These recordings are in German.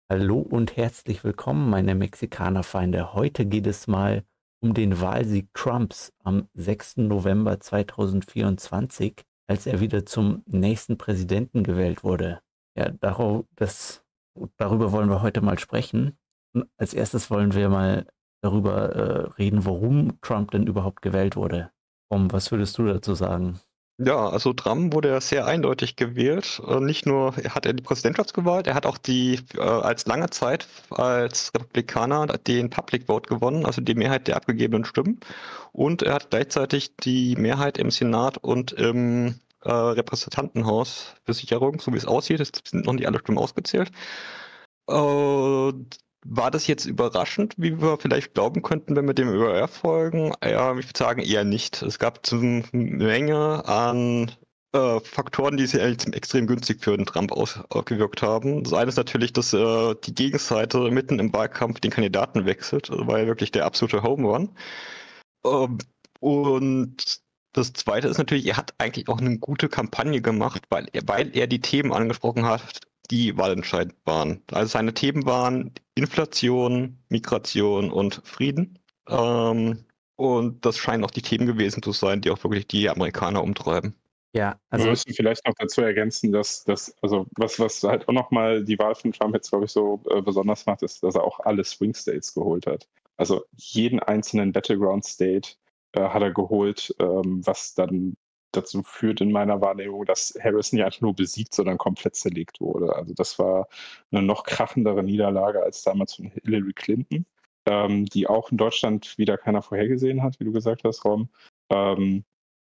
Hallo und herzlich willkommen, meine Mexikanerfeinde. Heute geht es mal um den Wahlsieg Trumps am 6. November 2024, als er wieder zum nächsten Präsidenten gewählt wurde. Ja, darüber wollen wir heute mal sprechen. Und als erstes wollen wir mal darüber reden, warum Trump denn überhaupt gewählt wurde. Was würdest du dazu sagen? Ja, also Trump wurde ja sehr eindeutig gewählt. Nicht nur hat er die Präsidentschaftswahl, er hat auch als lange Zeit als Republikaner den Public Vote gewonnen, also die Mehrheit der abgegebenen Stimmen. Und er hat gleichzeitig die Mehrheit im Senat und im Repräsentantenhaus für Sicherung, so wie es aussieht. Es sind noch nicht alle Stimmen ausgezählt. War das jetzt überraschend, wie wir vielleicht glauben könnten, wenn wir dem ÖR folgen? Ja, ich würde sagen eher nicht. Es gab eine Menge an Faktoren, die sich eigentlich extrem günstig für den Trump ausgewirkt haben. Das eine ist natürlich, dass die Gegenseite mitten im Wahlkampf den Kandidaten wechselt. Das war ja wirklich der absolute Home Run. Ähm, und das Zweite ist natürlich, er hat eigentlich auch eine gute Kampagne gemacht, weil er die Themen angesprochen hat, die wahlentscheidend waren. Also seine Themen waren Inflation, Migration und Frieden. Und das scheinen auch die Themen gewesen zu sein, die auch wirklich die Amerikaner umtreiben. Ja, Wir also müssen vielleicht noch dazu ergänzen, was halt auch nochmal die Wahl von Trump jetzt, glaube ich, so besonders macht, ist, dass er auch alle Swing States geholt hat. Also jeden einzelnen Battleground State hat er geholt, was dann dazu führt in meiner Wahrnehmung, dass Harris nicht einfach nur besiegt, sondern komplett zerlegt wurde. Also das war eine noch krachendere Niederlage als damals von Hillary Clinton, die auch in Deutschland wieder keiner vorhergesehen hat, wie du gesagt hast, Rom. Ähm,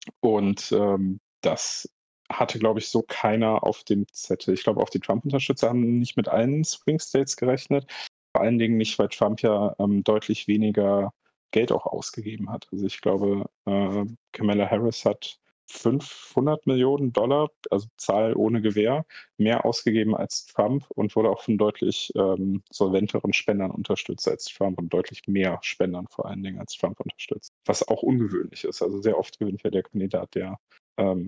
das hatte, glaube ich, so keiner auf dem Zettel. Ich glaube, auch die Trump-Unterstützer haben nicht mit allen Swing States gerechnet. Vor allen Dingen nicht, weil Trump ja deutlich weniger Geld auch ausgegeben hat. Also ich glaube, Kamala Harris hat 500 Millionen Dollar, also Zahl ohne Gewähr, mehr ausgegeben als Trump und wurde auch von deutlich solventeren Spendern unterstützt als Trump und deutlich mehr Spendern vor allen Dingen als Trump unterstützt. Was auch ungewöhnlich ist. Also sehr oft gewinnt ja der Kandidat, der ähm,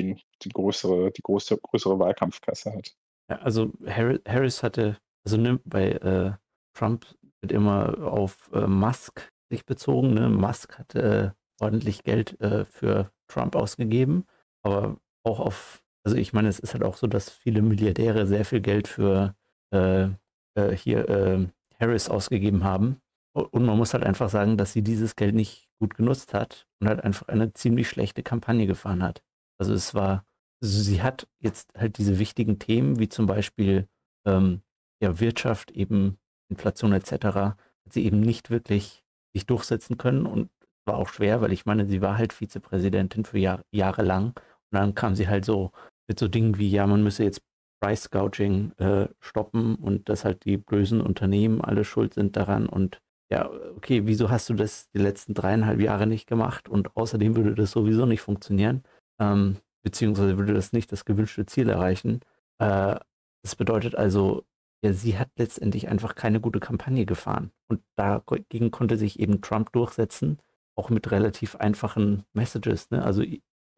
die größere Wahlkampfkasse hat. ja, also Harris hatte, also ne, bei Trump wird immer auf Musk sich bezogen. Ne? Musk hat ordentlich Geld für Trump ausgegeben, aber auch also ich meine, es ist halt auch so, dass viele Milliardäre sehr viel Geld für äh, hier Harris ausgegeben haben. Und man muss halt einfach sagen, dass sie dieses Geld nicht gut genutzt hat und halt einfach eine ziemlich schlechte Kampagne gefahren hat. Also sie hat jetzt halt diese wichtigen Themen, wie zum Beispiel ja, Wirtschaft, eben Inflation etc., hat sie eben nicht wirklich sich durchsetzen können und war auch schwer, weil ich meine, sie war halt Vizepräsidentin für jahrelang und dann kam sie halt so mit so Dingen wie, ja, man müsse jetzt Price Gouging stoppen und dass halt die bösen Unternehmen alle schuld sind daran und ja, okay, wieso hast du das die letzten 3,5 Jahre nicht gemacht und außerdem würde das sowieso nicht funktionieren. Beziehungsweise würde das nicht das gewünschte Ziel erreichen. Das bedeutet also, ja, sie hat letztendlich einfach keine gute Kampagne gefahren. Und dagegen konnte sich eben Trump durchsetzen, auch mit relativ einfachen Messages. Ne? Also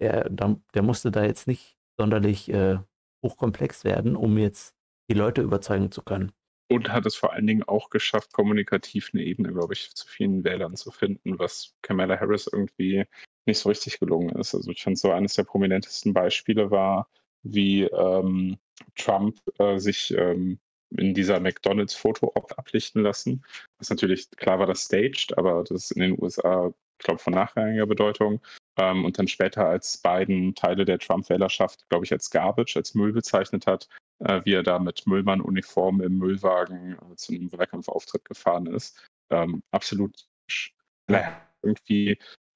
der musste da jetzt nicht sonderlich hochkomplex werden, um jetzt die Leute überzeugen zu können. Und hat es vor allen Dingen auch geschafft, kommunikativ eine Ebene, glaube ich, zu vielen Wählern zu finden, was Kamala Harris irgendwie nicht so richtig gelungen ist. Also ich finde so eines der prominentesten Beispiele war, wie Trump sich in dieser McDonalds-Foto-Op ablichten lassen. Was natürlich, klar war das staged, aber das ist in den USA, ich glaube, von nachrangiger Bedeutung. Und dann später als Biden Teile der Trump-Wählerschaft, glaube ich, als Garbage, als Müll bezeichnet hat, wie er da mit Müllmann-Uniform im Müllwagen zu einem Wahlkampfauftritt gefahren ist. Absolut Ja, irgendwie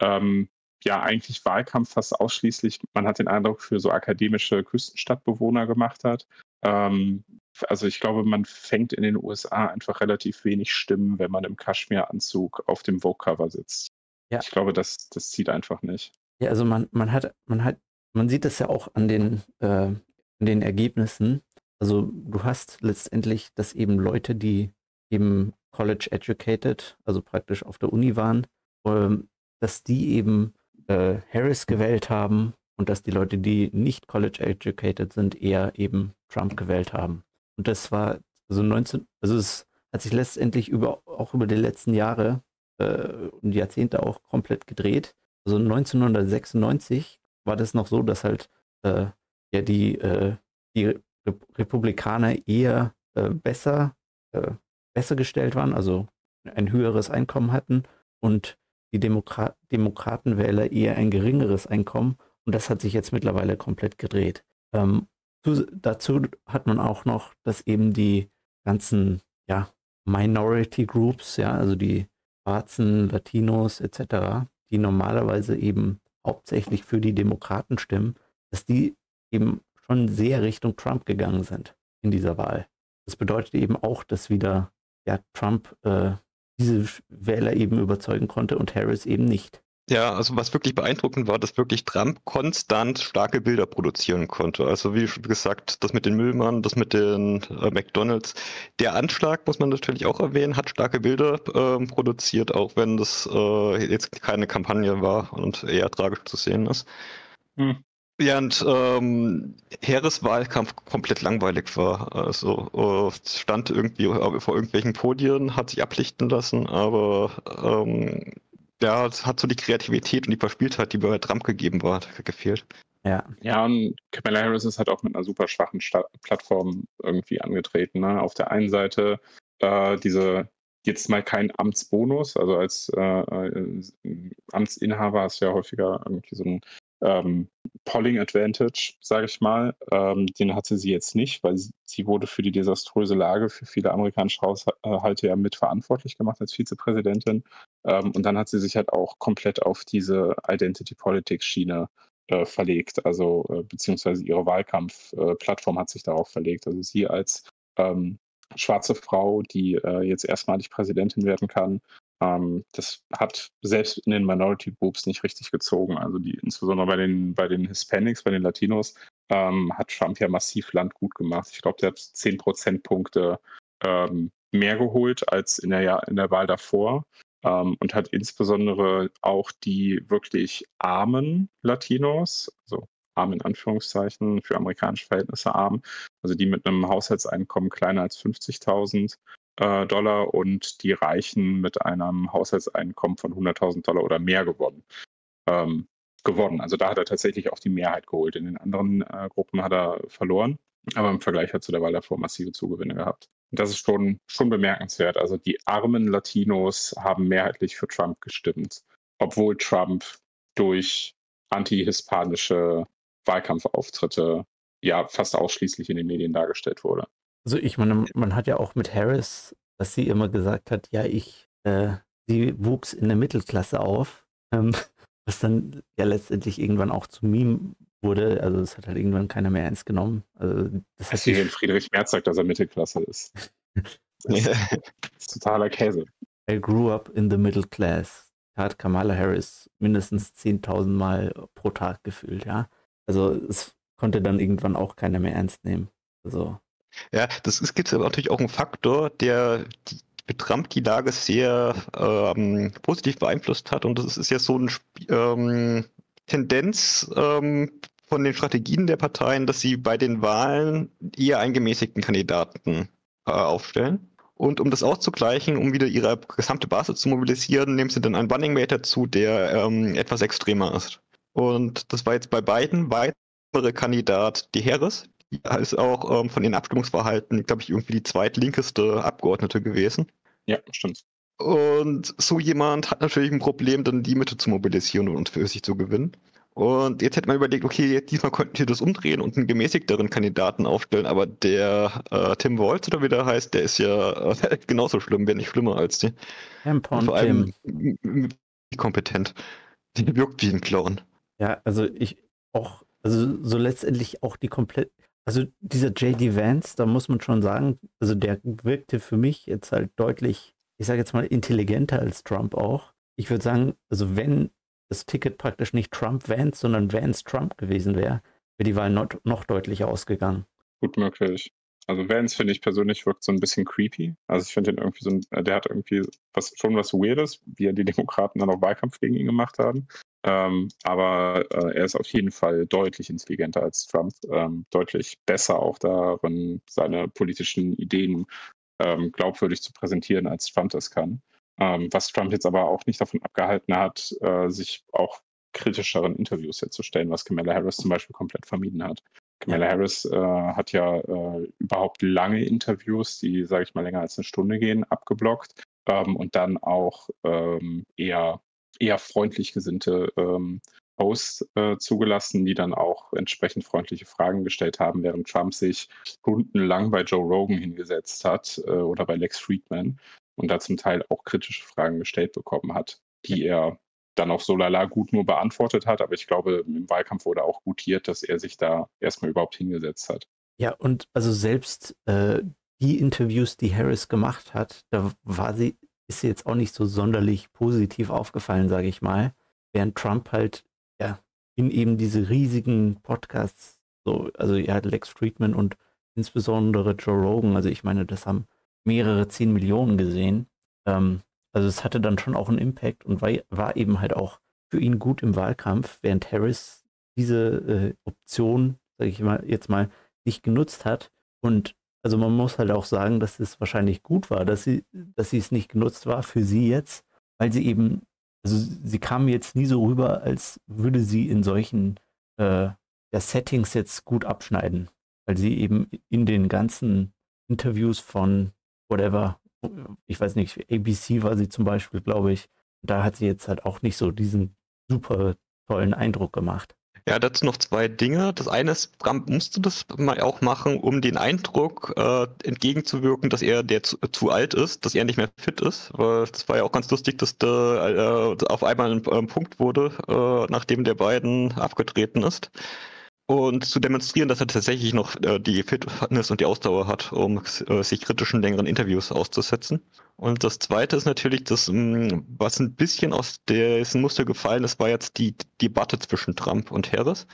ja eigentlich Wahlkampf fast ausschließlich, man hat den Eindruck, für so akademische Küstenstadtbewohner gemacht hat. Also ich glaube, man fängt in den USA einfach relativ wenig Stimmen, wenn man im Kaschmiranzug auf dem Vogue-Cover sitzt. ja, Ich glaube, das zieht einfach nicht. ja, also man sieht das ja auch an den Ergebnissen. Also du hast letztendlich, dass eben Leute, die eben college educated, also praktisch auf der Uni waren, dass die eben Harris gewählt haben und dass die Leute, die nicht college educated sind, eher eben Trump gewählt haben. Und das war Also es hat sich letztendlich auch über die letzten Jahre und Jahrzehnte auch komplett gedreht. Also 1996 war das noch so, dass halt ja die Republikaner eher besser gestellt waren, also ein höheres Einkommen hatten und die Demokratenwähler eher ein geringeres Einkommen. Und das hat sich jetzt mittlerweile komplett gedreht. Dazu hat man auch noch, dass eben die ganzen ja, Minority Groups, ja, also die Schwarzen, Latinos etc., die normalerweise eben hauptsächlich für die Demokraten stimmen, dass die eben schon sehr Richtung Trump gegangen sind in dieser Wahl. Das bedeutet eben auch, dass wieder ja, Trump diese Wähler eben überzeugen konnte und Harris eben nicht. Ja, also was wirklich beeindruckend war, dass wirklich Trump konstant starke Bilder produzieren konnte. Also wie schon gesagt, das mit den Müllmann, das mit den McDonalds. Der Anschlag, muss man natürlich auch erwähnen, hat starke Bilder produziert, auch wenn das jetzt keine Kampagne war und eher tragisch zu sehen ist. Während Harris Wahlkampf komplett langweilig war. Also stand irgendwie vor irgendwelchen Podien, hat sich ablichten lassen, aber ja, es hat so die Kreativität und die Verspieltheit, die bei Trump gegeben war, gefehlt. Ja, und Kamala Harris ist halt auch mit einer super schwachen Plattform irgendwie angetreten. Ne? Auf der einen Seite diese jetzt mal kein Amtsbonus, also als Amtsinhaber hast du ja häufiger irgendwie so ein Polling Advantage, sage ich mal. Den hatte sie jetzt nicht, weil sie wurde für die desaströse Lage für viele amerikanische Haushalte ja mitverantwortlich gemacht als Vizepräsidentin. Und dann hat sie sich halt auch komplett auf diese Identity Politics Schiene verlegt, also beziehungsweise ihre Wahlkampfplattform hat sich darauf verlegt. Also sie als schwarze Frau, die jetzt erstmalig Präsidentin werden kann, das hat selbst in den Minority Groups nicht richtig gezogen. Also insbesondere bei den Hispanics, bei den Latinos, hat Trump ja massiv Land gut gemacht. Ich glaube, der hat 10 Prozentpunkte mehr geholt als in der Wahl davor. Und hat insbesondere auch die wirklich armen Latinos, also arm in Anführungszeichen, für amerikanische Verhältnisse arm, also die mit einem Haushaltseinkommen kleiner als $50.000 und die Reichen mit einem Haushaltseinkommen von $100.000 oder mehr gewonnen. Also da hat er tatsächlich auch die Mehrheit geholt. In den anderen Gruppen hat er verloren, aber im Vergleich hat zu der Wahl davor massive Zugewinne gehabt. Und das ist schon bemerkenswert. Also die armen Latinos haben mehrheitlich für Trump gestimmt, obwohl Trump durch anti-hispanische Wahlkampfauftritte ja fast ausschließlich in den Medien dargestellt wurde. Also ich meine, man hat ja auch mit Harris, dass sie immer gesagt hat, ja, sie wuchs in der Mittelklasse auf, was dann ja letztendlich irgendwann auch zu Meme wurde. Also das hat halt irgendwann keiner mehr ernst genommen. Also das hat Wenn Friedrich Merz sagt, dass er Mittelklasse ist. Das ist totaler Käse. I grew up in the middle class. Hat Kamala Harris mindestens 10.000 Mal pro Tag gefühlt, ja. Also es konnte dann irgendwann auch keiner mehr ernst nehmen. Also ja, gibt aber natürlich auch einen Faktor, der für Trump die Lage sehr positiv beeinflusst hat. Und das ist ja so eine Tendenz von den Strategien der Parteien, dass sie bei den Wahlen eher einen gemäßigten Kandidaten aufstellen. Und um das auszugleichen, um wieder ihre gesamte Basis zu mobilisieren, nehmen sie dann einen Running Mate dazu, der etwas extremer ist. Und das war jetzt bei beiden weitere Kandidat die Harris. Die ist auch von ihren Abstimmungsverhalten, glaube ich, irgendwie die zweitlinkeste Abgeordnete gewesen. Ja, stimmt. Und so jemand hat natürlich ein Problem, dann die Mitte zu mobilisieren und für sich zu gewinnen. Und jetzt hätte man überlegt, okay, diesmal könnten wir das umdrehen und einen gemäßigteren Kandidaten aufstellen, aber der Tim Walz oder wie der heißt, der ist ja genauso schlimm, wenn nicht schlimmer als die. Und vor allem kompetent. Der wirkt wie ein Clown. Ja, also so letztendlich auch also dieser J.D. Vance, da muss man schon sagen, also der wirkte für mich jetzt halt deutlich, ich sage jetzt mal, intelligenter als Trump auch. Ich würde sagen, also wenn das Ticket praktisch nicht Trump-Vance, sondern Vance-Trump gewesen wäre, wäre die Wahl noch deutlicher ausgegangen. Gut möglich. Also Vance, finde ich persönlich, wirkt so ein bisschen creepy. Also ich finde den irgendwie der hat irgendwie was Weirdes, wie die Demokraten dann auch Wahlkampf gegen ihn gemacht haben. Aber er ist auf jeden Fall deutlich intelligenter als Trump, deutlich besser auch darin, seine politischen Ideen glaubwürdig zu präsentieren, als Trump das kann. Was Trump jetzt aber auch nicht davon abgehalten hat, sich auch kritischeren Interviews jetzt zu stellen, was Kamala Harris zum Beispiel komplett vermieden hat. Kamala Harris hat ja überhaupt lange Interviews, die, sage ich mal, länger als eine Stunde gehen, abgeblockt und dann auch eher freundlich gesinnte Hosts zugelassen, die dann auch entsprechend freundliche Fragen gestellt haben, während Trump sich stundenlang bei Joe Rogan hingesetzt hat oder bei Lex Fridman und da zum Teil auch kritische Fragen gestellt bekommen hat, die er dann auch so lala gut nur beantwortet hat. Aber ich glaube, im Wahlkampf wurde auch gutiert, dass er sich da erstmal überhaupt hingesetzt hat. Ja, und also selbst die Interviews, die Harris gemacht hat, da ist sie jetzt auch nicht so sonderlich positiv aufgefallen, sage ich mal. Während Trump halt in eben diese riesigen Podcasts, so, also er hat Lex Fridman und insbesondere Joe Rogan, also ich meine, das haben mehrere 10 Millionen gesehen. Also es hatte dann schon auch einen Impact und war eben halt auch für ihn gut im Wahlkampf, während Harris diese Option, sage ich mal, jetzt mal nicht genutzt hat. Und also man muss halt auch sagen, dass es wahrscheinlich gut war, dass sie es nicht genutzt war für sie jetzt, weil sie eben, also sie kam jetzt nie so rüber, als würde sie in solchen Settings jetzt gut abschneiden, weil sie eben in den ganzen Interviews von whatever, ich weiß nicht, ABC war sie zum Beispiel, glaube ich, da hat sie jetzt halt auch nicht so diesen super tollen Eindruck gemacht. Ja, dazu noch zwei Dinge. Das eine ist, Trump musste das mal auch machen, um den Eindruck entgegenzuwirken, dass er zu alt ist, dass er nicht mehr fit ist. Weil das war ja auch ganz lustig, dass da auf einmal ein Punkt wurde, nachdem der Biden abgetreten ist. Und zu demonstrieren, dass er tatsächlich noch die Fitness und die Ausdauer hat, um sich kritischen längeren Interviews auszusetzen. Und das Zweite ist natürlich, was ein bisschen aus diesem Muster gefallen ist, war jetzt die Debatte zwischen Trump und Harris,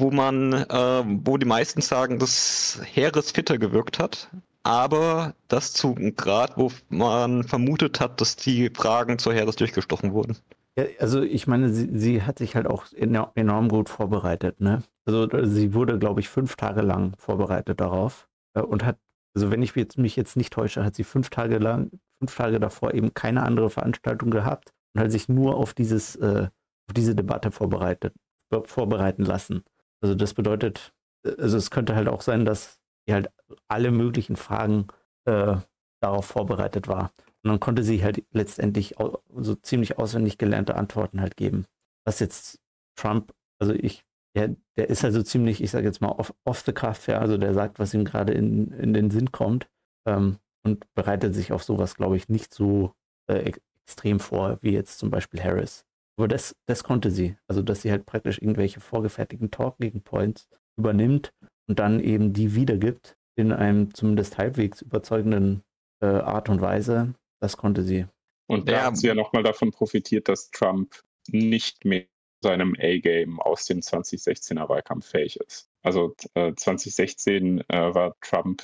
wo die meisten sagen, dass Harris fitter gewirkt hat, aber das zu einem Grad, wo man vermutet hat, dass die Fragen zu Harris durchgestochen wurden. Ja, also ich meine, sie hat sich halt auch enorm gut vorbereitet, ne? Also sie wurde, glaube ich, 5 Tage lang vorbereitet darauf und hat, also wenn ich mich jetzt nicht täusche, hat sie 5 Tage davor eben keine andere Veranstaltung gehabt und hat sich nur auf diese Debatte vorbereiten lassen. Also das bedeutet, also es könnte halt auch sein, dass sie halt alle möglichen Fragen darauf vorbereitet war. Und dann konnte sie halt letztendlich so ziemlich auswendig gelernte Antworten halt geben. Was jetzt Trump, also der ist also ziemlich, ich sage jetzt mal, off the cuff, ja, also der sagt, was ihm gerade in den Sinn kommt und bereitet sich auf sowas, glaube ich, nicht so extrem vor, wie jetzt zum Beispiel Harris. Aber das konnte sie. Also, dass sie halt praktisch irgendwelche vorgefertigten Talking Points übernimmt und dann eben die wiedergibt in einem zumindest halbwegs überzeugenden Art und Weise. Das konnte sie. Und da hat sie ja nochmal davon profitiert, dass Trump nicht mehr seinem A-Game aus dem 2016er Wahlkampf fähig ist. Also 2016 war Trump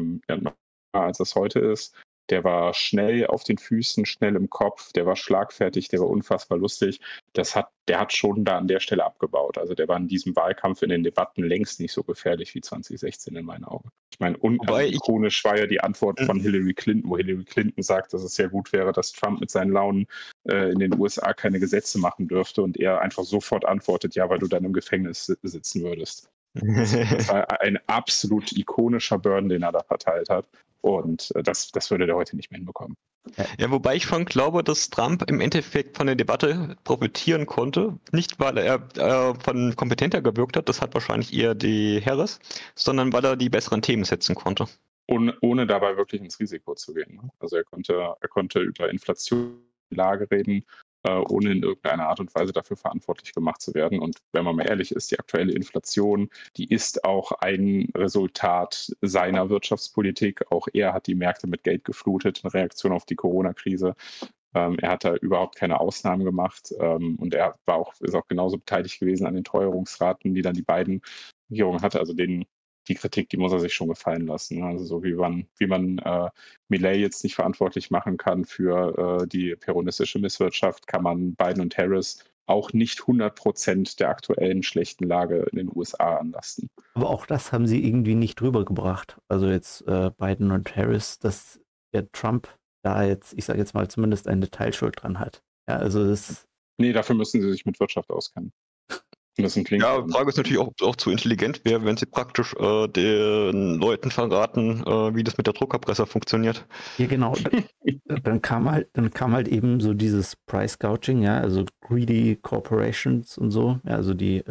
als es heute ist. Der war schnell auf den Füßen, schnell im Kopf, der war schlagfertig, der war unfassbar lustig. Der hat schon da an der Stelle abgebaut. Also der war in diesem Wahlkampf in den Debatten längst nicht so gefährlich wie 2016 in meinen Augen. Ich meine, ikonisch war ja die Antwort von Hillary Clinton, wo Hillary Clinton sagt, dass es sehr gut wäre, dass Trump mit seinen Launen in den USA keine Gesetze machen dürfte und er einfach sofort antwortet, ja, weil du dann im Gefängnis sitzen würdest. Das war ein absolut ikonischer Burn, den er da verteilt hat. Und das würde der heute nicht mehr hinbekommen. Ja, wobei ich schon glaube, dass Trump im Endeffekt von der Debatte profitieren konnte. Nicht, weil er von kompetenter gewirkt hat, das hat wahrscheinlich eher die Harris, sondern weil er die besseren Themen setzen konnte. Ohne dabei wirklich ins Risiko zu gehen. Also er konnte über Inflation, Lage reden, ohne in irgendeiner Art und Weise dafür verantwortlich gemacht zu werden. Und wenn man mal ehrlich ist, die aktuelle Inflation, die ist auch ein Resultat seiner Wirtschaftspolitik. Auch er hat die Märkte mit Geld geflutet in Reaktion auf die Corona-Krise. Er hat da überhaupt keine Ausnahmen gemacht und er ist auch genauso beteiligt gewesen an den Teuerungsraten, die dann die beiden Regierungen hatte. Also die Kritik, die muss er sich schon gefallen lassen. Also so wie man Milei jetzt nicht verantwortlich machen kann für die peronistische Misswirtschaft, kann man Biden und Harris auch nicht 100% der aktuellen schlechten Lage in den USA anlasten. Aber auch das haben sie irgendwie nicht rübergebracht. Also jetzt Biden und Harris, dass der Trump da jetzt, ich sage jetzt mal, zumindest eine Teilschuld dran hat. Ja, also das. Nee, dafür müssen sie sich mit Wirtschaft auskennen. Ja, die Frage ist natürlich auch zu intelligent wäre, wenn sie praktisch den Leuten verraten, wie das mit der Druckerpresse funktioniert. Ja, genau. Dann kam halt eben so dieses Price Gouging, ja, also greedy corporations und so, ja, also die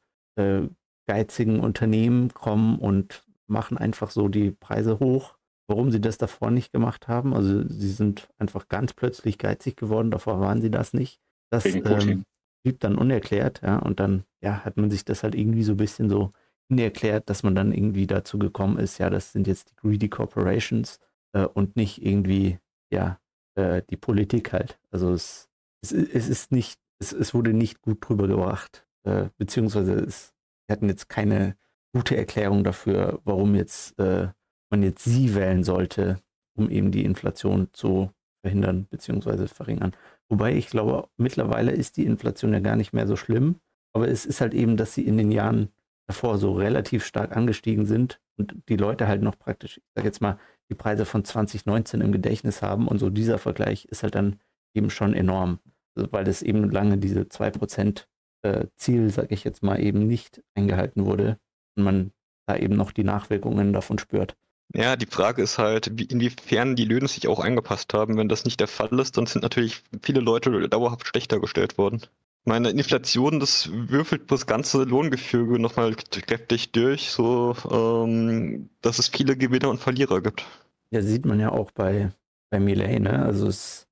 geizigen Unternehmen kommen und machen einfach so die Preise hoch. Warum sie das davor nicht gemacht haben, also sie sind einfach ganz plötzlich geizig geworden, davor waren sie das nicht. Das blieb dann unerklärt, ja, und dann hat man sich das halt irgendwie so ein bisschen so erklärt, dass man dann irgendwie dazu gekommen ist, ja, das sind jetzt die greedy corporations und nicht irgendwie, die Politik halt. Also es ist nicht, es wurde nicht gut drüber gebracht, beziehungsweise wir hatten jetzt keine gute Erklärung dafür, warum jetzt man jetzt sie wählen sollte, um eben die Inflation zu verhindern beziehungsweise verringern. Wobei ich glaube, mittlerweile ist die Inflation ja gar nicht mehr so schlimm, aber es ist halt eben, dass sie in den Jahren davor so relativ stark angestiegen sind und die Leute halt noch praktisch, ich sag jetzt mal, die Preise von 2019 im Gedächtnis haben und so dieser Vergleich ist halt dann eben schon enorm, also weil das eben lange diese 2% Ziel, sag ich jetzt mal, eben nicht eingehalten wurde und man da eben noch die Nachwirkungen davon spürt. Ja, die Frage ist halt, inwiefern die Löhne sich auch angepasst haben. Wenn das nicht der Fall ist, dann sind natürlich viele Leute dauerhaft schlechter gestellt worden. Meine Inflation, das würfelt das ganze Lohngefüge nochmal kräftig durch, so dass es viele Gewinner und Verlierer gibt. Ja, sieht man ja auch bei Milei, ne? Also es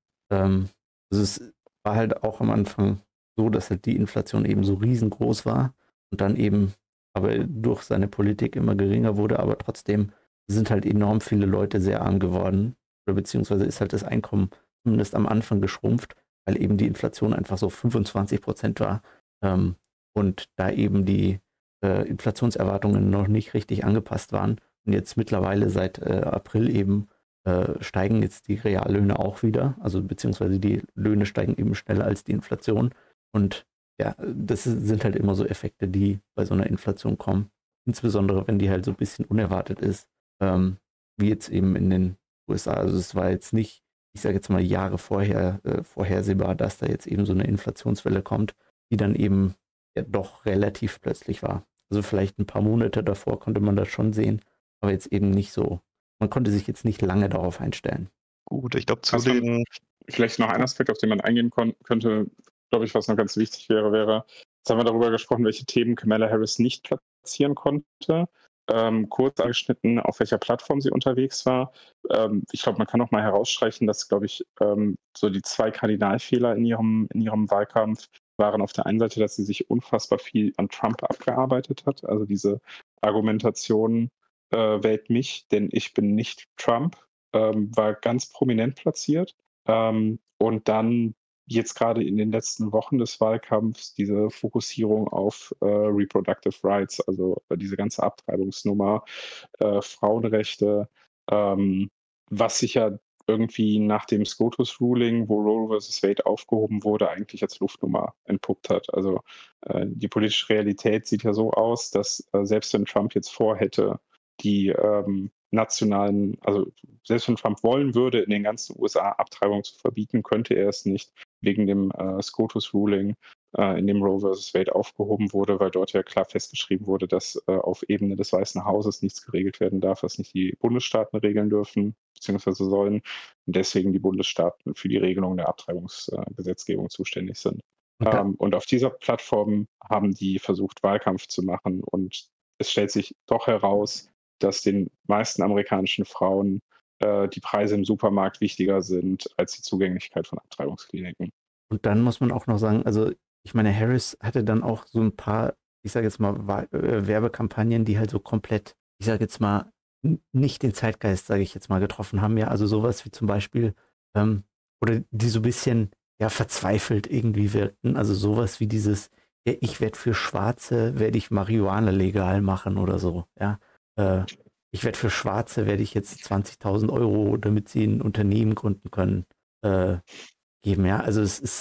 war halt auch am Anfang so, dass halt die Inflation eben so riesengroß war und dann eben aber durch seine Politik immer geringer wurde, aber trotzdem sind halt enorm viele Leute sehr arm geworden oder beziehungsweise ist halt das Einkommen zumindest am Anfang geschrumpft, weil eben die Inflation einfach so 25% war und da eben die Inflationserwartungen noch nicht richtig angepasst waren. Und jetzt mittlerweile seit April eben steigen jetzt die Reallöhne auch wieder, also beziehungsweise die Löhne steigen eben schneller als die Inflation. Und ja, das sind halt immer so Effekte, die bei so einer Inflation kommen. Insbesondere, wenn die halt so ein bisschen unerwartet ist, wie jetzt eben in den USA. Also es war jetzt nicht, ich sage jetzt mal Jahre vorher vorhersehbar, dass da jetzt eben so eine Inflationswelle kommt, die dann eben ja doch relativ plötzlich war. Also vielleicht ein paar Monate davor konnte man das schon sehen, aber jetzt eben nicht so. Man konnte sich jetzt nicht lange darauf einstellen. Gut, ich glaube vielleicht noch ein Aspekt, auf den man eingehen könnte, glaube ich, was noch ganz wichtig wäre, jetzt haben wir darüber gesprochen, welche Themen Kamala Harris nicht platzieren konnte. Kurz angeschnitten, auf welcher Plattform sie unterwegs war. Ich glaube, man kann auch mal herausstreichen, dass, glaube ich, so die 2 Kardinalfehler in ihrem Wahlkampf waren auf der einen Seite, dass sie sich unfassbar viel an Trump abgearbeitet hat. Also diese Argumentation, wählt mich, denn ich bin nicht Trump, war ganz prominent platziert. Und dann jetzt gerade in den letzten Wochen des Wahlkampfs diese Fokussierung auf Reproductive Rights, also diese ganze Abtreibungsnummer, Frauenrechte, was sich ja irgendwie nach dem SCOTUS-Ruling, wo Roe vs. Wade aufgehoben wurde, eigentlich als Luftnummer entpuppt hat. Also die politische Realität sieht ja so aus, dass selbst wenn Trump jetzt vorhätte, die nationalen, also selbst wenn Trump wollen würde, in den ganzen USA Abtreibung zu verbieten, könnte er es nicht wegen dem SCOTUS-Ruling, in dem Roe vs. Wade aufgehoben wurde, weil dort ja klar festgeschrieben wurde, dass auf Ebene des Weißen Hauses nichts geregelt werden darf, was nicht die Bundesstaaten regeln dürfen bzw. sollen und deswegen die Bundesstaaten für die Regelung der Abtreibungsgesetzgebung zuständig sind. Und auf dieser Plattform haben die versucht, Wahlkampf zu machen und es stellt sich doch heraus, dass den meisten amerikanischen Frauen die Preise im Supermarkt wichtiger sind als die Zugänglichkeit von Abtreibungskliniken. Und dann muss man auch noch sagen, also ich meine, Harris hatte dann auch so ein paar, ich sage jetzt mal, Werbekampagnen, die halt so komplett, ich sage jetzt mal, nicht den Zeitgeist, sage ich jetzt mal, getroffen haben. Ja, also sowas wie zum Beispiel, oder die so ein bisschen, ja, verzweifelt irgendwie wirkten. Also sowas wie dieses, ja, ich werde für Schwarze, werde ich Marihuana legal machen oder so, ja. Ich werde für Schwarze, werde ich jetzt 20.000 Euro, damit sie ein Unternehmen gründen können, geben, ja. Also es ist,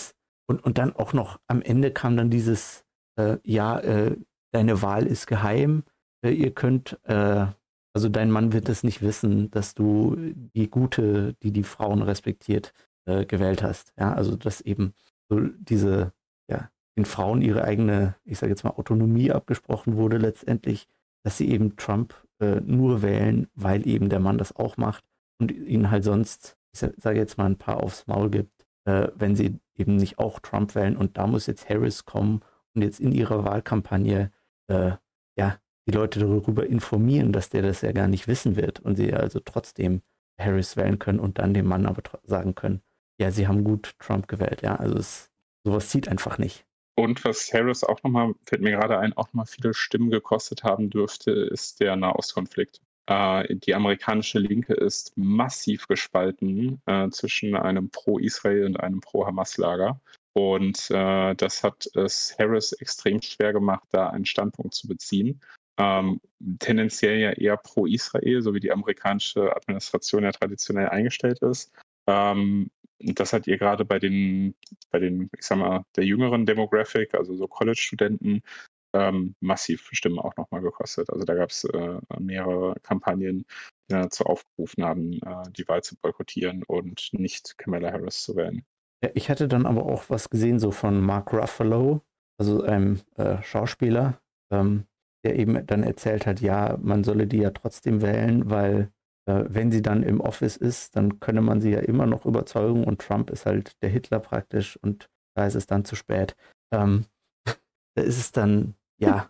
Und dann auch noch am Ende kam dann dieses, deine Wahl ist geheim, ihr könnt, also dein Mann wird es nicht wissen, dass du die Gute, die Frauen respektiert, gewählt hast. Ja, also dass eben so diese, ja, den Frauen ihre eigene, ich sage jetzt mal, Autonomie abgesprochen wurde letztendlich, dass sie eben Trump nur wählen, weil eben der Mann das auch macht und ihnen halt sonst, ich sage jetzt mal, ein paar aufs Maul gibt, wenn sie eben nicht auch Trump wählen. Und da muss jetzt Harris kommen und jetzt in ihrer Wahlkampagne ja, die Leute darüber informieren, dass der das ja gar nicht wissen wird und sie also trotzdem Harris wählen können und dann dem Mann aber sagen können, ja, sie haben gut Trump gewählt. Ja, also sowas zieht einfach nicht. Und was Harris auch nochmal, fällt mir gerade ein, auch nochmal viele Stimmen gekostet haben dürfte, ist der Nahostkonflikt. Die amerikanische Linke ist massiv gespalten zwischen einem Pro-Israel und einem Pro-Hamas-Lager. Und das hat es Harris extrem schwer gemacht, da einen Standpunkt zu beziehen. Tendenziell ja eher pro-Israel, so wie die amerikanische Administration ja traditionell eingestellt ist. Das hat ihr gerade bei den, ich sag mal, der jüngeren Demographic, also so College-Studenten, massiv Stimmen auch nochmal gekostet. Also da gab es mehrere Kampagnen, die dazu aufgerufen haben, die Wahl zu boykottieren und nicht Kamala Harris zu wählen. Ja, ich hatte dann aber auch was gesehen, so von Mark Ruffalo, also einem Schauspieler, der eben dann erzählt hat, ja, man solle die ja trotzdem wählen, weil wenn sie dann im Office ist, dann könne man sie ja immer noch überzeugen und Trump ist halt der Hitler praktisch und da ist es dann zu spät. Da ist es dann, ja,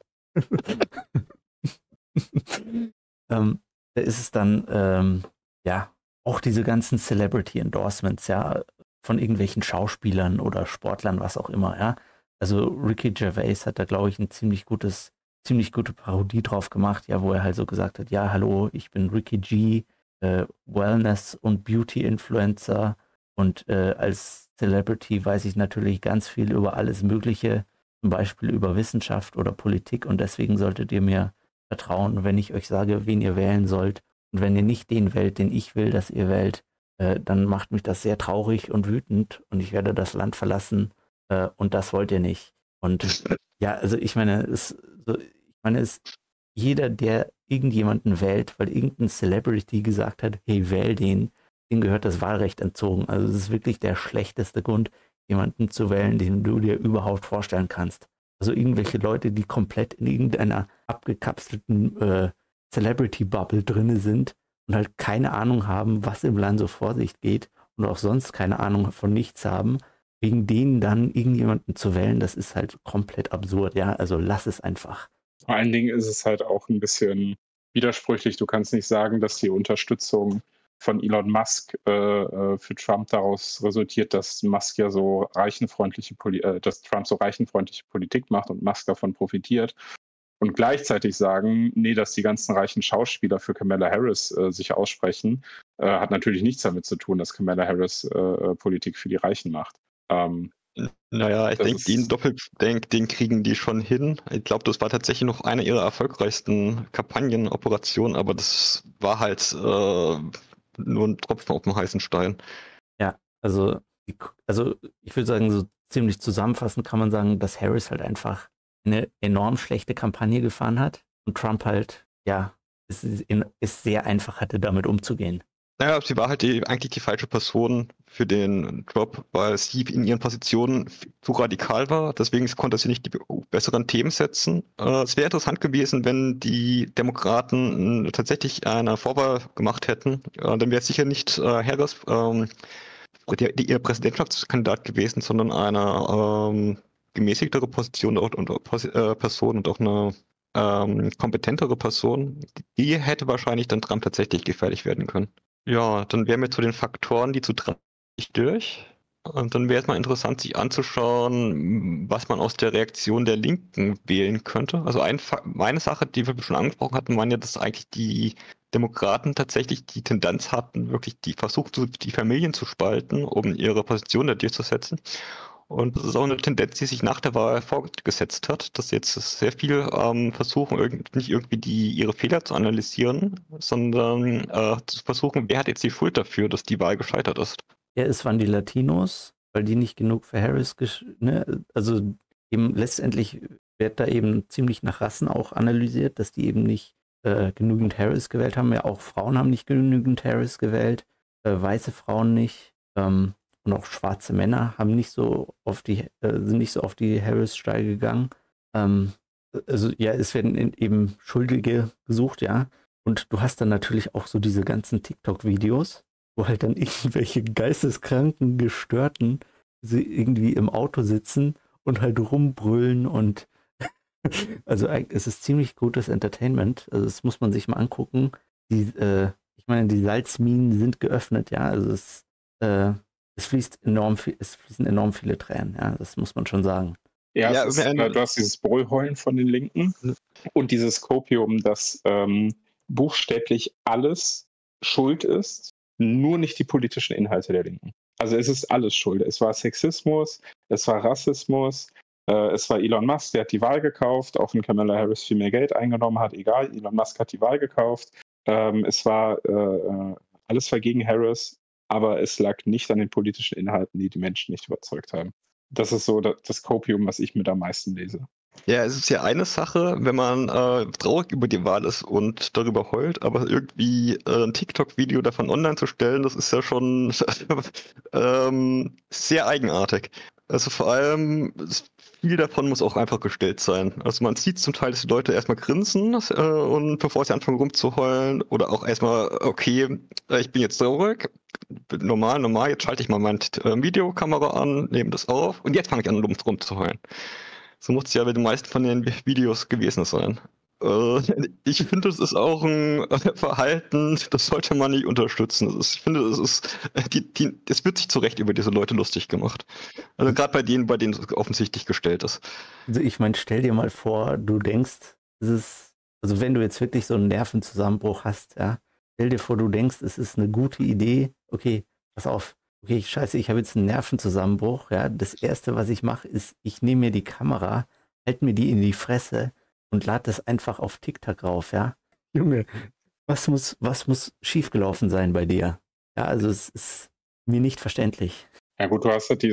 da ist es dann, ja, auch diese ganzen Celebrity-Endorsements, ja, von irgendwelchen Schauspielern oder Sportlern, was auch immer, ja. Also Ricky Gervais hat da, glaube ich, ziemlich gute Parodie drauf gemacht, ja, wo er halt so gesagt hat, ja, hallo, ich bin Ricky G, Wellness- und Beauty-Influencer und als Celebrity weiß ich natürlich ganz viel über alles Mögliche, zum Beispiel über Wissenschaft oder Politik und deswegen solltet ihr mir vertrauen, wenn ich euch sage, wen ihr wählen sollt. Und wenn ihr nicht den wählt, den ich will, dass ihr wählt, dann macht mich das sehr traurig und wütend und ich werde das Land verlassen und das wollt ihr nicht. Und ja, also ich meine, jeder, der irgendjemanden wählt, weil irgendein Celebrity gesagt hat, hey, wähl den, dem gehört das Wahlrecht entzogen. Also es ist wirklich der schlechteste Grund, jemanden zu wählen, den du dir überhaupt vorstellen kannst. Also irgendwelche Leute, die komplett in irgendeiner abgekapselten Celebrity-Bubble drinne sind und halt keine Ahnung haben, was im Land so vor sich geht und auch sonst keine Ahnung von nichts haben, wegen denen dann irgendjemanden zu wählen, das ist halt komplett absurd, ja, also lass es einfach. Vor allen Dingen ist es halt auch ein bisschen widersprüchlich. Du kannst nicht sagen, dass die Unterstützung von Elon Musk für Trump daraus resultiert, dass Musk ja so dass Trump so reichenfreundliche Politik macht und Musk davon profitiert. Und gleichzeitig sagen, nee, dass die ganzen reichen Schauspieler für Kamala Harris sich aussprechen, hat natürlich nichts damit zu tun, dass Kamala Harris Politik für die Reichen macht. Naja, ich denke, den Doppeldenk, den kriegen die schon hin. Ich glaube, das war tatsächlich noch eine ihrer erfolgreichsten Kampagnenoperationen, aber das war halt nur ein Tropfen auf dem heißen Stein. Ja, also ich würde sagen, so ziemlich zusammenfassend kann man sagen, dass Harris halt einfach eine enorm schlechte Kampagne gefahren hat und Trump halt, ja, es sehr einfach hatte, damit umzugehen. Naja, sie war halt eigentlich die falsche Person für den Job, weil sie in ihren Positionen zu radikal war. Deswegen konnte sie nicht die besseren Themen setzen. Es wäre interessant gewesen, wenn die Demokraten tatsächlich eine Vorwahl gemacht hätten. Dann wäre es sicher nicht Harris, ihr Präsidentschaftskandidat gewesen, sondern eine gemäßigtere Position und Person und auch eine kompetentere Person. Die hätte wahrscheinlich dann Trump tatsächlich gefährlich werden können. Ja, dann wären wir zu den Faktoren, die zu Trump durch. Und dann wäre es mal interessant, sich anzuschauen, was man aus der Reaktion der Linken wählen könnte. Also eine Sache, die wir schon angesprochen hatten, waren ja, dass eigentlich die Demokraten tatsächlich die Tendenz hatten, wirklich die Familien zu spalten, um ihre Position da durchzusetzen. Und das ist auch eine Tendenz, die sich nach der Wahl fortgesetzt hat, dass jetzt sehr viel versuchen, nicht irgendwie ihre Fehler zu analysieren, sondern zu versuchen, wer hat jetzt die Schuld dafür, dass die Wahl gescheitert ist. Ja, es waren die Latinos, weil die nicht genug für Harris, ne? Also eben letztendlich wird da eben ziemlich nach Rassen auch analysiert, dass die eben nicht genügend Harris gewählt haben. Ja, auch Frauen haben nicht genügend Harris gewählt, weiße Frauen nicht. Und auch schwarze Männer haben nicht so auf sind nicht so auf die Harris-Steige gegangen. Also ja, es werden eben Schuldige gesucht, ja. Und du hast dann natürlich auch so diese ganzen TikTok-Videos, wo halt dann irgendwelche geisteskranken, gestörten sie irgendwie im Auto sitzen und halt rumbrüllen und also es ist ziemlich gutes Entertainment. Also das muss man sich mal angucken. Ich meine, die Salzminen sind geöffnet, ja. Also es fließen enorm viele Tränen, ja. Das muss man schon sagen. Ja, Ja, du hast dieses Brüllheulen von den Linken und dieses Kopium, das buchstäblich alles schuld ist, nur nicht die politischen Inhalte der Linken. Also es ist alles schuld. Es war Sexismus, es war Rassismus, es war Elon Musk, der hat die Wahl gekauft, auch wenn Kamala Harris viel mehr Geld eingenommen hat, egal, Elon Musk hat die Wahl gekauft. Es war alles war gegen Harris, aber es lag nicht an den politischen Inhalten, die die Menschen nicht überzeugt haben. Das ist so das Kopium, was ich mit am meisten lese. Ja, es ist ja eine Sache, wenn man traurig über die Wahl ist und darüber heult, aber irgendwie ein TikTok-Video davon online zu stellen, das ist ja schon sehr eigenartig. Also vor allem, viel davon muss auch einfach gestellt sein. Also man sieht zum Teil, dass die Leute erstmal grinsen und bevor sie anfangen rumzuheulen oder auch erstmal, okay, ich bin jetzt traurig, normal, jetzt schalte ich mal meine Videokamera an, nehme das auf und jetzt fange ich an rumzuheulen. So muss es ja bei den meisten von den Videos gewesen sein. Ich finde, das ist auch ein Verhalten, das sollte man nicht unterstützen. Ich finde, es wird sich zu Recht über diese Leute lustig gemacht. Also gerade bei denen es offensichtlich gestellt ist. Also ich meine, stell dir mal vor, du denkst, also wenn du jetzt wirklich so einen Nervenzusammenbruch hast, ja, stell dir vor, du denkst, es ist eine gute Idee, okay, pass auf, okay, scheiße, ich habe jetzt einen Nervenzusammenbruch, ja, das Erste, was ich mache, ist, ich nehme mir die Kamera, halte mir die in die Fresse und lade das einfach auf TikTok rauf, ja. Junge, was muss schiefgelaufen sein bei dir? Ja, also es ist mir nicht verständlich. Ja gut,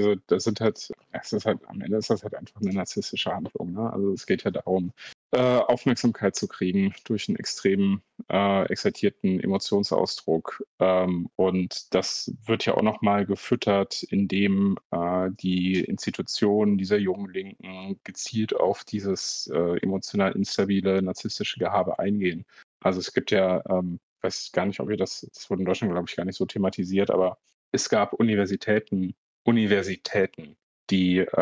am Ende ist das halt einfach eine narzisstische Handlung, ne? Also es geht ja darum, Aufmerksamkeit zu kriegen durch einen extrem exaltierten Emotionsausdruck. Und das wird ja auch nochmal gefüttert, indem die Institutionen dieser jungen Linken gezielt auf dieses emotional instabile, narzisstische Gehabe eingehen. Also es gibt ja, weiß gar nicht, ob das wurde in Deutschland, glaube ich, gar nicht so thematisiert, aber es gab Universitäten, die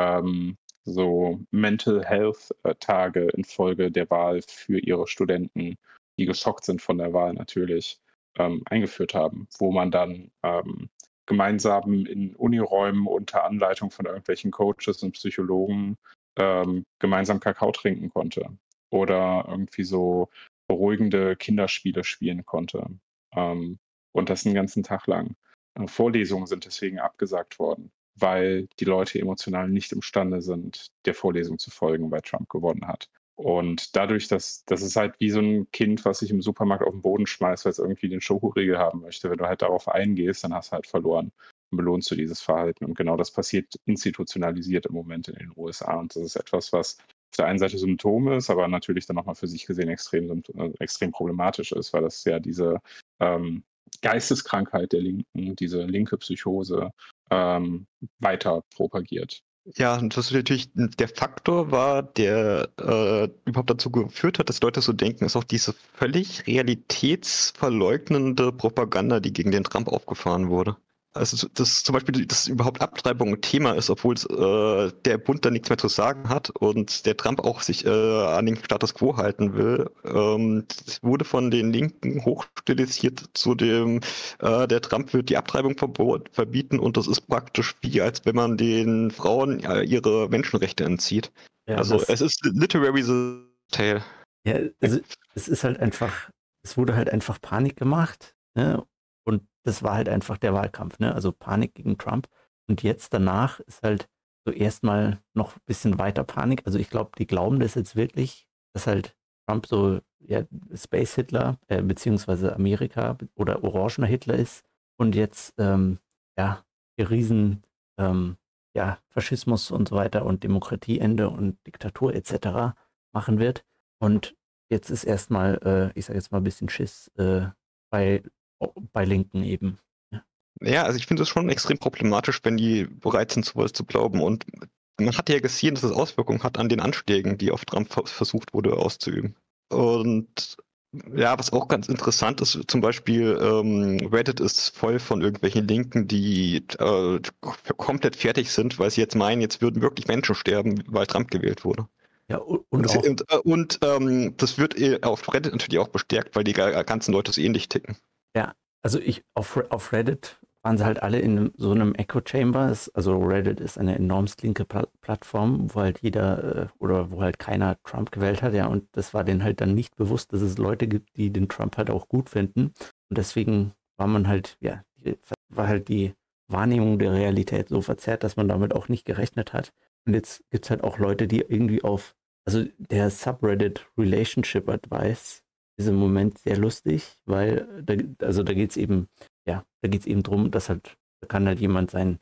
so Mental Health Tage infolge der Wahl für ihre Studenten, die geschockt sind von der Wahl natürlich, eingeführt haben, wo man dann gemeinsam in Uniräumen unter Anleitung von irgendwelchen Coaches und Psychologen gemeinsam Kakao trinken konnte oder irgendwie so beruhigende Kinderspiele spielen konnte. Und das einen ganzen Tag lang. Vorlesungen sind deswegen abgesagt worden, weil die Leute emotional nicht imstande sind, der Vorlesung zu folgen, weil Trump gewonnen hat. Und dadurch, das ist halt wie so ein Kind, was sich im Supermarkt auf den Boden schmeißt, weil es irgendwie den Schokoriegel haben möchte. Wenn du halt darauf eingehst, dann hast du halt verloren und belohnst du dieses Verhalten. Und genau das passiert institutionalisiert im Moment in den USA. Und das ist etwas, was auf der einen Seite Symptom ist, aber natürlich dann nochmal für sich gesehen extrem problematisch ist, weil das ja diese Geisteskrankheit der Linken, diese linke Psychose, weiter propagiert. Ja, und das ist natürlich der Faktor war, der überhaupt dazu geführt hat, dass Leute so denken, ist auch diese völlig realitätsverleugnende Propaganda, die gegen den Trump aufgefahren wurde. Also das zum Beispiel, dass überhaupt Abtreibung ein Thema ist, obwohl der Bund da nichts mehr zu sagen hat und der Trump auch sich an den Status quo halten will. Das wurde von den Linken hochstilisiert zu dem, der Trump wird die Abtreibung verbieten und das ist praktisch wie, als wenn man den Frauen ihre Menschenrechte entzieht. Ja, also es ist literally the tale. Ja, also es ist halt einfach, es wurde halt einfach Panik gemacht, ne? Und das war halt einfach der Wahlkampf, ne? Also Panik gegen Trump. Und jetzt danach ist halt so erstmal noch ein bisschen weiter Panik. Also ich glaube, die glauben das jetzt wirklich, dass halt Trump so ja, Space Hitler, beziehungsweise Amerika oder orangener Hitler ist und jetzt ja, der riesen ja, Faschismus und so weiter und Demokratieende und Diktatur etc. machen wird. Und jetzt ist erstmal, ich sage jetzt mal ein bisschen Schiss bei, bei Linken eben. Ja. Ja, also ich finde es schon extrem problematisch, wenn die bereit sind, sowas zu glauben. Und man hat ja gesehen, dass es Auswirkungen hat an den Anschlägen, die auf Trump versucht wurde auszuüben. Und ja, was auch ganz interessant ist, zum Beispiel Reddit ist voll von irgendwelchen Linken, die komplett fertig sind, weil sie jetzt meinen, jetzt würden wirklich Menschen sterben, weil Trump gewählt wurde. Ja, und auch. Das wird auf Reddit natürlich auch bestärkt, weil die ganzen Leute so ähnlich ticken. Ja, also auf Reddit waren sie halt alle in so einem Echo Chamber. Also Reddit ist eine enormst linke Plattform, wo halt jeder oder wo halt keiner Trump gewählt hat, ja, und das war denen halt dann nicht bewusst, dass es Leute gibt, die den Trump halt auch gut finden. Und deswegen war man halt, ja, war halt die Wahrnehmung der Realität so verzerrt, dass man damit auch nicht gerechnet hat. Und jetzt gibt es halt auch Leute, die irgendwie also der Subreddit Relationship Advice ist im Moment sehr lustig, weil da geht es eben, ja, da geht es eben drum, dass halt, da kann halt jemand seine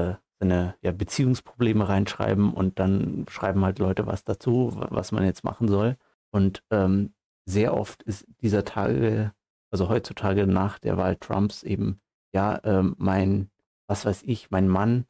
Beziehungsprobleme reinschreiben und dann schreiben halt Leute was dazu, was man jetzt machen soll. Und sehr oft ist dieser Tage, also heutzutage nach der Wahl Trumps eben, ja, was weiß ich, mein Mann,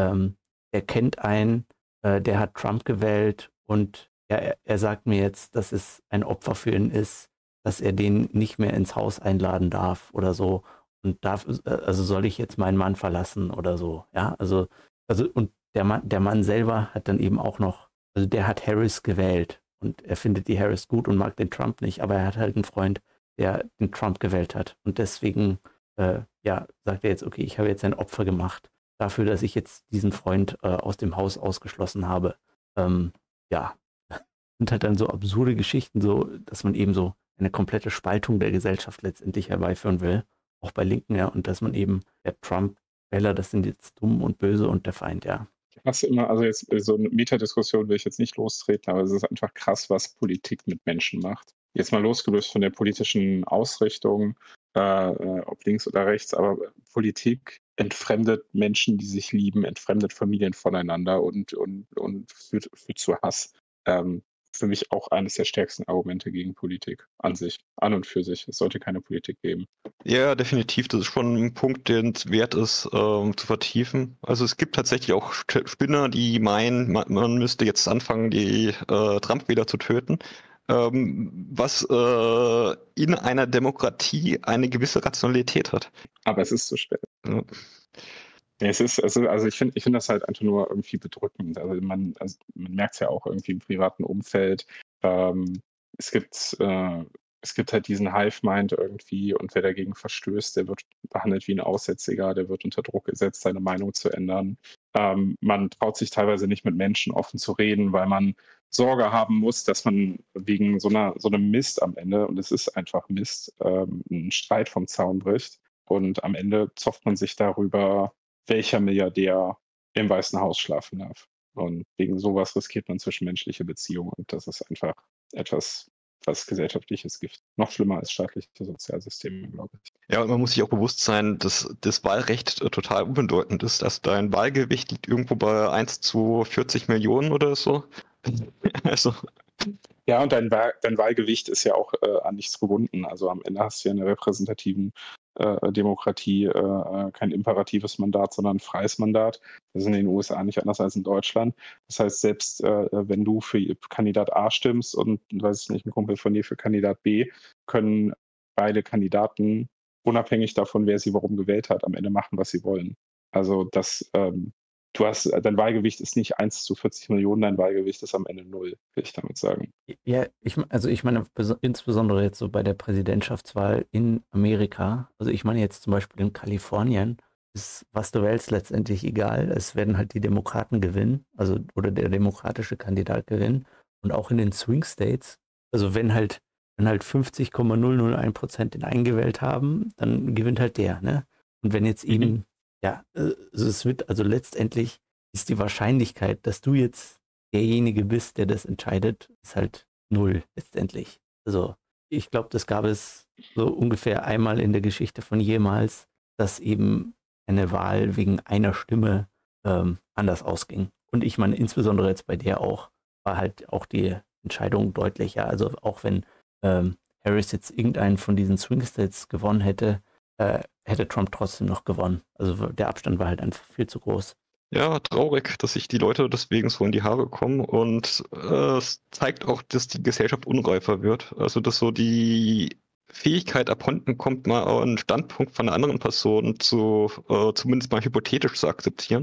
der kennt einen, der hat Trump gewählt und ja, er sagt mir jetzt, dass es ein Opfer für ihn ist, dass er den nicht mehr ins Haus einladen darf oder so. Und also soll ich jetzt meinen Mann verlassen oder so. Ja, und der Mann selber hat dann eben auch noch, also der hat Harris gewählt und er findet die Harris gut und mag den Trump nicht, aber er hat halt einen Freund, der den Trump gewählt hat. Und deswegen, sagt er jetzt, okay, ich habe jetzt ein Opfer gemacht dafür, dass ich jetzt diesen Freund aus dem Haus ausgeschlossen habe. Ja, sind halt dann so absurde Geschichten, so, dass man eben so eine komplette Spaltung der Gesellschaft letztendlich herbeiführen will, auch bei Linken, ja, und dass man eben, der Trump-Wähler, das sind jetzt dumm und böse und der Feind, ja. Was immer, also jetzt so eine Metadiskussion will ich jetzt nicht lostreten, aber es ist einfach krass, was Politik mit Menschen macht. Jetzt mal losgelöst von der politischen Ausrichtung, ob links oder rechts, aber Politik entfremdet Menschen, die sich lieben, entfremdet Familien voneinander und führt zu Hass. Für mich auch eines der stärksten Argumente gegen Politik an und für sich. Es sollte keine Politik geben. Ja, definitiv. Das ist schon ein Punkt, den es wert ist, zu vertiefen. Also es gibt tatsächlich auch Spinner, die meinen, man müsste jetzt anfangen, die Trump-Wähler zu töten. Was in einer Demokratie eine gewisse Rationalität hat. Aber es ist zu spät. Ja. Es ist, also ich finde das halt einfach nur irgendwie bedrückend. Also man merkt es ja auch irgendwie im privaten Umfeld. Es gibt halt diesen Hive-Mind irgendwie und wer dagegen verstößt, der wird behandelt wie ein Aussätziger, der wird unter Druck gesetzt, seine Meinung zu ändern. Man traut sich teilweise nicht mit Menschen offen zu reden, weil man Sorge haben muss, dass man wegen so einem Mist am Ende, und es ist einfach Mist, einen Streit vom Zaun bricht. Und am Ende zofft man sich darüber, welcher Milliardär im Weißen Haus schlafen darf. Und wegen sowas riskiert man zwischenmenschliche Beziehungen. Und das ist einfach etwas, was gesellschaftliches Gift. Noch schlimmer als staatliche Sozialsysteme, glaube ich. Ja, und man muss sich auch bewusst sein, dass das Wahlrecht total unbedeutend ist. Dass dein Wahlgewicht liegt irgendwo bei 1 zu 40 Millionen oder so. Also. Ja, und dein Wahlgewicht ist ja auch an nichts gebunden. Also am Ende hast du ja in einer repräsentativen Demokratie kein imperatives Mandat, sondern ein freies Mandat. Das ist in den USA nicht anders als in Deutschland. Das heißt, selbst wenn du für Kandidat A stimmst und, weiß ich nicht, ein Kumpel von dir für Kandidat B, können beide Kandidaten, unabhängig davon, wer sie warum gewählt hat, am Ende machen, was sie wollen. Also dein Wahlgewicht ist nicht 1 zu 40 Millionen, dein Wahlgewicht ist am Ende 0, will ich damit sagen. Ja, ich meine, insbesondere jetzt so bei der Präsidentschaftswahl in Amerika, also ich meine jetzt zum Beispiel in Kalifornien, ist, was du wählst, letztendlich egal. Es werden halt die Demokraten gewinnen, also oder der demokratische Kandidat gewinnen. Und auch in den Swing States, also wenn halt 50,001% den eingewählt haben, dann gewinnt halt der, ne? Und wenn jetzt eben, ja, also letztendlich ist die Wahrscheinlichkeit, dass du jetzt derjenige bist, der das entscheidet, ist halt 0 letztendlich. Also ich glaube, das gab es so ungefähr einmal in der Geschichte von jemals, dass eben eine Wahl wegen einer Stimme anders ausging. Und ich meine, insbesondere jetzt bei der auch, war halt auch die Entscheidung deutlicher. Also auch wenn Harris jetzt irgendeinen von diesen Swing States gewonnen hätte, hätte Trump trotzdem noch gewonnen. Also der Abstand war halt einfach viel zu groß. Ja, traurig, dass sich die Leute deswegen so in die Haare kommen und es zeigt auch, dass die Gesellschaft unreifer wird. Also, dass so die Fähigkeit abhanden kommt, mal einen Standpunkt von einer anderen Person zumindest mal hypothetisch zu akzeptieren.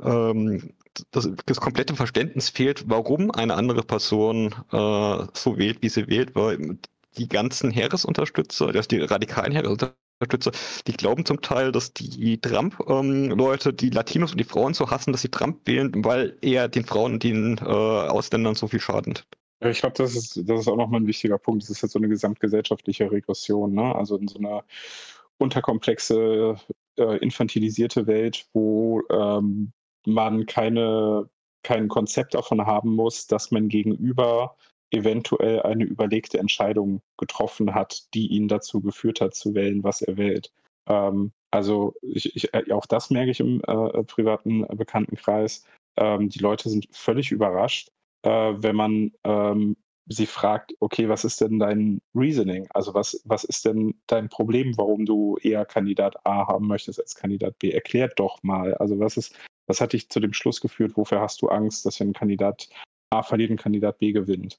Das komplette Verständnis fehlt, warum eine andere Person so wählt, wie sie wählt, weil die ganzen Heeresunterstützer, also die radikalen Heeresunterstützer, die glauben zum Teil, dass die Trump-Leute die Latinos und die Frauen so hassen, dass sie Trump wählen, weil er den Frauen und den Ausländern so viel schadet. Ja, ich glaube, das ist auch nochmal ein wichtiger Punkt. Das ist jetzt so eine gesamtgesellschaftliche Regression, ne? Also in so einer unterkomplexe, infantilisierte Welt, wo man kein Konzept davon haben muss, dass man gegenüber eventuell eine überlegte Entscheidung getroffen hat, die ihn dazu geführt hat, zu wählen, was er wählt. Also auch das merke ich im privaten Bekanntenkreis. Die Leute sind völlig überrascht, wenn man sie fragt, okay, was ist denn dein Reasoning? Also was ist denn dein Problem, warum du eher Kandidat A haben möchtest als Kandidat B? Erklärt doch mal. Also was hat dich zu dem Schluss geführt? Wofür hast du Angst, dass wenn Kandidat A verliert und Kandidat B gewinnt?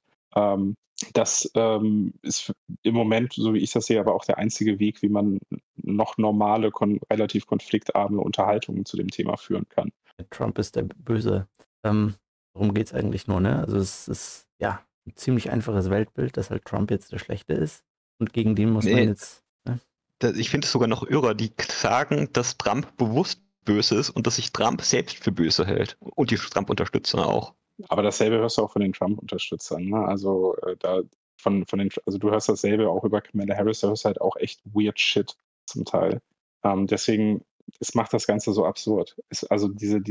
Das ist im Moment, so wie ich das sehe, aber auch der einzige Weg, wie man noch normale, relativ konfliktarme Unterhaltungen zu dem Thema führen kann. Trump ist der Böse. Worum geht es eigentlich nur, ne? Also es ist ja ein ziemlich einfaches Weltbild, dass halt Trump jetzt der Schlechte ist. Und gegen den muss man jetzt. Ne? Ich finde es sogar noch irrer, die sagen, dass Trump bewusst böse ist und dass sich Trump selbst für böse hält. Und die Trump-Unterstützer auch. Aber dasselbe hörst du auch von den Trump-Unterstützern, ne? Also also du hörst dasselbe auch über Kamala Harris, du hörst halt auch echt weird Shit zum Teil. Deswegen, es macht das Ganze so absurd. Also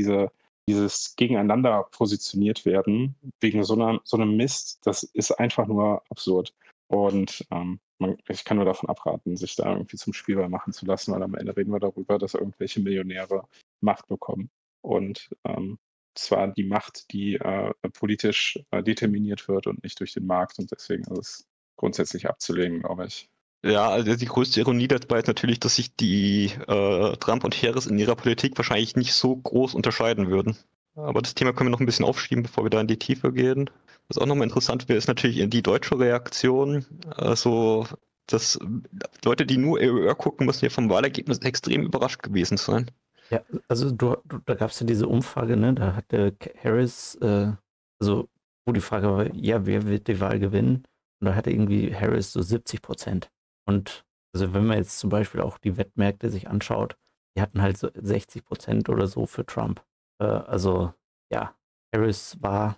dieses gegeneinander positioniert werden wegen so einem Mist, das ist einfach nur absurd. Und ich kann nur davon abraten, sich da irgendwie zum Spielball machen zu lassen, weil am Ende reden wir darüber, dass irgendwelche Millionäre Macht bekommen. Und zwar die Macht, die politisch determiniert wird und nicht durch den Markt. Und deswegen ist es grundsätzlich abzulehnen, glaube ich. Ja, also die größte Ironie dabei ist natürlich, dass sich die Trump und Harris in ihrer Politik wahrscheinlich nicht so groß unterscheiden würden. Aber das Thema können wir noch ein bisschen aufschieben, bevor wir da in die Tiefe gehen. Was auch nochmal interessant wäre, ist natürlich die deutsche Reaktion. Also, dass Leute, die nur EOR gucken, müssen ja vom Wahlergebnis extrem überrascht gewesen sein. Ja, also da gab es ja diese Umfrage, ne? Da hat der Harris, also wo die Frage war, ja, wer wird die Wahl gewinnen? Und da hatte irgendwie Harris so 70%. Und also wenn man jetzt zum Beispiel auch die Wettmärkte sich anschaut, die hatten halt so 60% oder so für Trump. Also ja, Harris war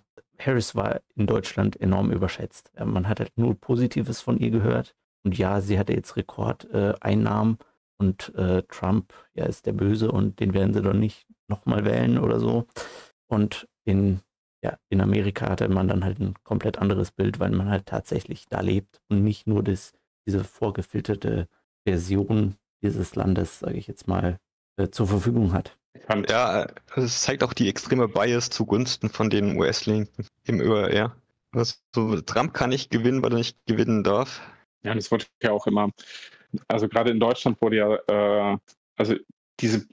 in Deutschland enorm überschätzt. Man hat halt nur Positives von ihr gehört. Und ja, sie hatte jetzt Rekordeinnahmen. Und Trump, ja, ist der Böse und den werden sie doch nicht nochmal wählen oder so. Und in Amerika hatte man dann halt ein komplett anderes Bild, weil man halt tatsächlich da lebt und nicht nur diese vorgefilterte Version dieses Landes, sage ich jetzt mal, zur Verfügung hat. Ja, es zeigt auch die extreme Bias zugunsten von den US-Linken im ÖRR. Also, Trump kann nicht gewinnen, weil er nicht gewinnen darf. Ja, das wurde ja auch immer, also gerade in Deutschland wurde ja, also diese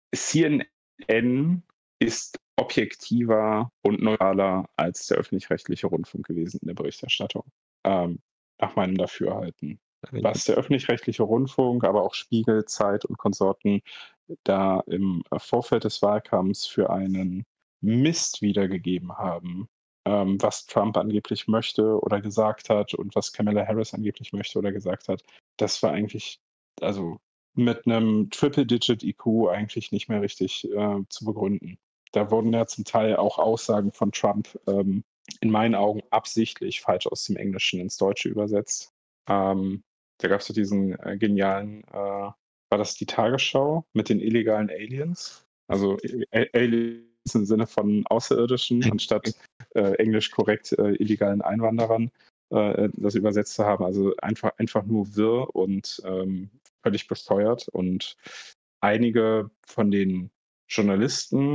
CNN ist objektiver und neutraler als der öffentlich-rechtliche Rundfunk gewesen in der Berichterstattung, nach meinem Dafürhalten. Was der öffentlich-rechtliche Rundfunk, aber auch Spiegel, Zeit und Konsorten da im Vorfeld des Wahlkampfs für einen Mist wiedergegeben haben, was Trump angeblich möchte oder gesagt hat und was Kamala Harris angeblich möchte oder gesagt hat, das war eigentlich, also mit einem Triple-Digit-IQ eigentlich nicht mehr richtig zu begründen. Da wurden ja zum Teil auch Aussagen von Trump in meinen Augen absichtlich falsch aus dem Englischen ins Deutsche übersetzt. Da gab es so diesen genialen, war das die Tagesschau mit den illegalen Aliens? Also Aliens im Sinne von Außerirdischen, anstatt englisch korrekt illegalen Einwanderern das übersetzt zu haben. Also einfach nur wirr und völlig besteuert. Und einige von den Journalisten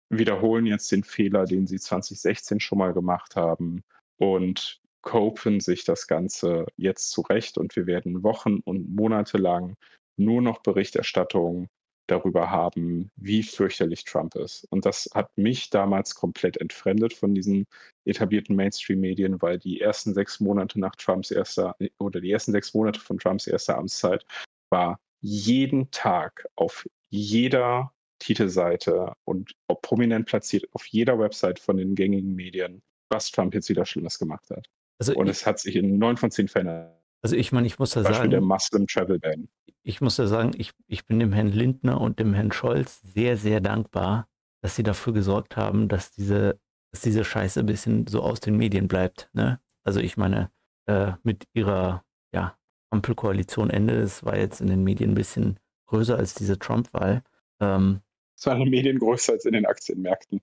wiederholen jetzt den Fehler, den sie 2016 schon mal gemacht haben und copen sich das Ganze jetzt zurecht und wir werden Wochen und Monate lang nur noch Berichterstattung darüber haben, wie fürchterlich Trump ist. Und das hat mich damals komplett entfremdet von diesen etablierten Mainstream-Medien, weil die ersten 6 Monate nach die ersten 6 Monate von Trumps erster Amtszeit war jeden Tag auf jeder Titelseite und auch prominent platziert auf jeder Website von den gängigen Medien, was Trump jetzt wieder Schlimmes gemacht hat. Also Und es hat sich in 9 von 10 Fällen, ich meine, ich muss da Beispiel der sagen, Muslim Travel Ban. ich muss ja sagen, ich bin dem Herrn Lindner und dem Herrn Scholz sehr, sehr dankbar, dass sie dafür gesorgt haben, dass diese Scheiße ein bisschen so aus den Medien bleibt. Ne? Also ich meine, mit ihrer Ampelkoalition Ende, es war jetzt in den Medien ein bisschen größer als diese Trump-Wahl. Es war in den Medien größer als in den Aktienmärkten.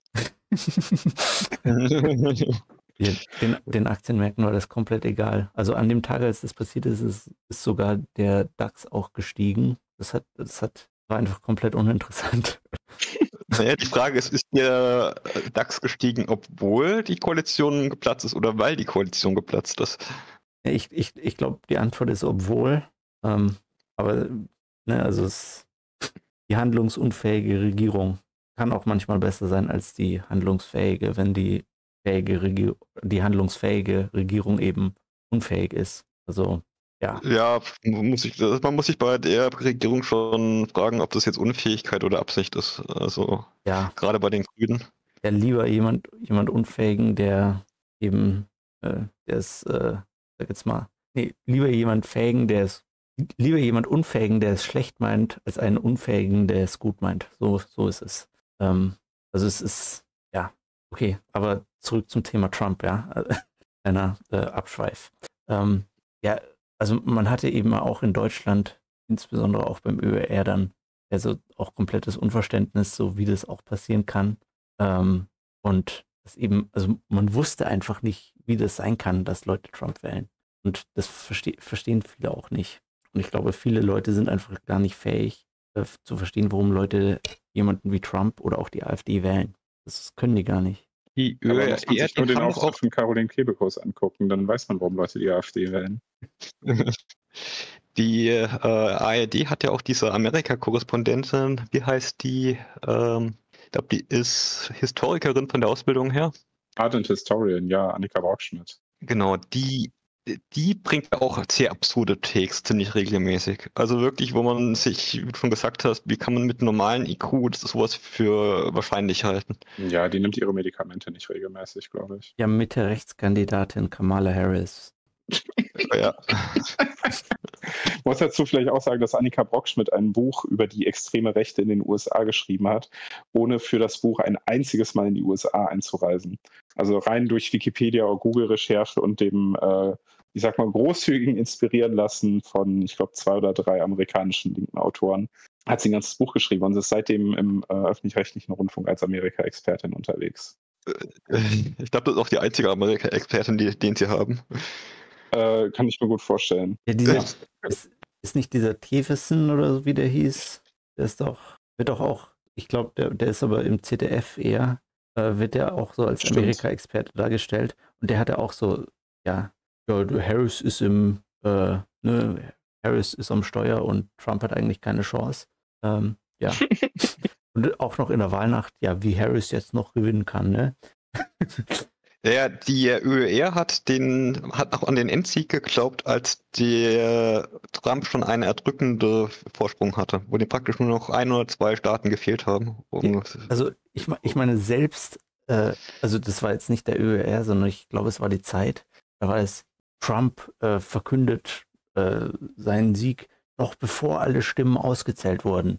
Den Aktienmärkten war das komplett egal. Also an dem Tag, als das passiert ist, ist sogar der DAX auch gestiegen. Das war einfach komplett uninteressant. Naja, die Frage ist der DAX gestiegen, obwohl die Koalition geplatzt ist oder weil die Koalition geplatzt ist? Ich glaube, die Antwort ist obwohl. Aber also die handlungsunfähige Regierung kann auch manchmal besser sein als die handlungsfähige, wenn die handlungsfähige Regierung eben unfähig ist. Also, ja. Ja, man muss sich bei der Regierung schon fragen, ob das jetzt Unfähigkeit oder Absicht ist. Also, gerade bei den Grünen. Ja, lieber jemand Unfähigen, der eben, lieber jemand Unfähigen, der es schlecht meint, als einen Unfähigen, der es gut meint. So ist es. Also es ist, okay, aber zurück zum Thema Trump, kleiner Abschweif. Also man hatte eben auch in Deutschland, insbesondere auch beim ÖR dann, also auch komplettes Unverständnis, so wie das auch passieren kann. Und das eben, also man wusste einfach nicht, wie das sein kann, dass Leute Trump wählen. Und das verstehen viele auch nicht. Und ich glaube, viele Leute sind einfach gar nicht fähig zu verstehen, warum Leute jemanden wie Trump oder auch die AfD wählen. Das können die gar nicht. Die Aber muss man sich nur den Auftritt von Caroline Kebekus angucken, dann weiß man, warum Leute die AfD wählen. Die ARD hat ja auch diese Amerika-Korrespondentin, wie heißt die? Ich glaube, die ist Historikerin von der Ausbildung her. Art and Historian, ja, Annika Brockschmidt. Genau, die bringt auch sehr absurde Takes ziemlich regelmäßig. Also wirklich, wo man sich, wie du schon gesagt hast, wie kann man mit normalen IQ sowas für wahrscheinlich halten? Ja, die nimmt ihre Medikamente nicht regelmäßig, glaube ich. Ja, Mitte-Rechtskandidatin Kamala Harris. Ja. Ich muss dazu vielleicht auch sagen, dass Annika Brockschmidt ein Buch über die extreme Rechte in den USA geschrieben hat, ohne für das Buch ein einziges Mal in die USA einzureisen. Also rein durch Wikipedia oder Google-Recherche und dem, ich sag mal, großzügigen inspirieren lassen von, ich glaube, 2 oder 3 amerikanischen linken Autoren, hat sie ein ganzes Buch geschrieben und ist seitdem im öffentlich-rechtlichen Rundfunk als Amerika-Expertin unterwegs. Ich glaube, das ist auch die einzige Amerika-Expertin, den sie haben. Kann ich mir gut vorstellen. Ja, ist nicht dieser Thewissen oder so, wie der hieß? Der ist wird doch auch, ich glaube, der ist aber im ZDF eher, wird der auch so als Amerika-Experte dargestellt. Und der hatte auch so, Harris ist Harris ist am Steuer und Trump hat eigentlich keine Chance. Und auch noch in der Wahlnacht, wie Harris jetzt noch gewinnen kann, ne? Ja, die ÖER hat auch an den Endsieg geglaubt, als der Trump schon eine erdrückende Vorsprung hatte, wo dem praktisch nur noch 1 oder 2 Staaten gefehlt haben. Also ich meine selbst, also das war jetzt nicht der ÖER, sondern ich glaube, es war die Zeit, da war es, Trump verkündet seinen Sieg noch bevor alle Stimmen ausgezählt wurden.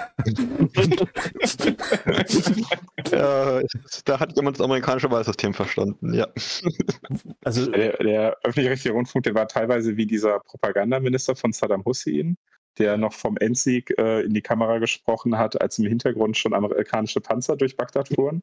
Da hat jemand das amerikanische Wahlsystem verstanden, ja. Also der öffentlich-rechtliche Rundfunk, der war teilweise wie dieser Propagandaminister von Saddam Hussein, der noch vom Endsieg in die Kamera gesprochen hat, als im Hintergrund schon amerikanische Panzer durch Bagdad fuhren.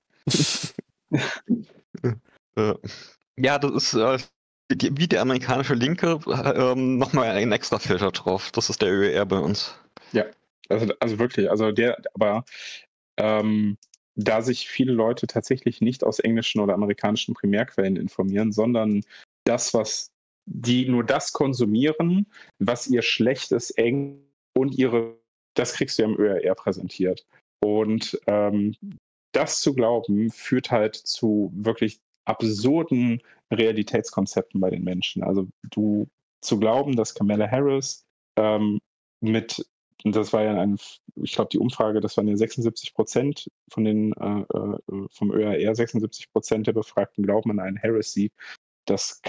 Ja, das ist wie der amerikanische Linke nochmal ein extra Filter drauf. Das ist der ÖER bei uns. Ja, also wirklich, da sich viele Leute tatsächlich nicht aus englischen oder amerikanischen Primärquellen informieren, sondern was die nur das konsumieren, was ihr schlechtes Englisch und das kriegst du ja im ÖRR präsentiert. Und das zu glauben, führt halt zu wirklich absurden Realitätskonzepten bei den Menschen. Also zu glauben, dass Kamala Harris das war ja ich glaube, die Umfrage, das waren ja 76% vom ÖRR, 76% der Befragten glauben an einen Harris-Sieg, dass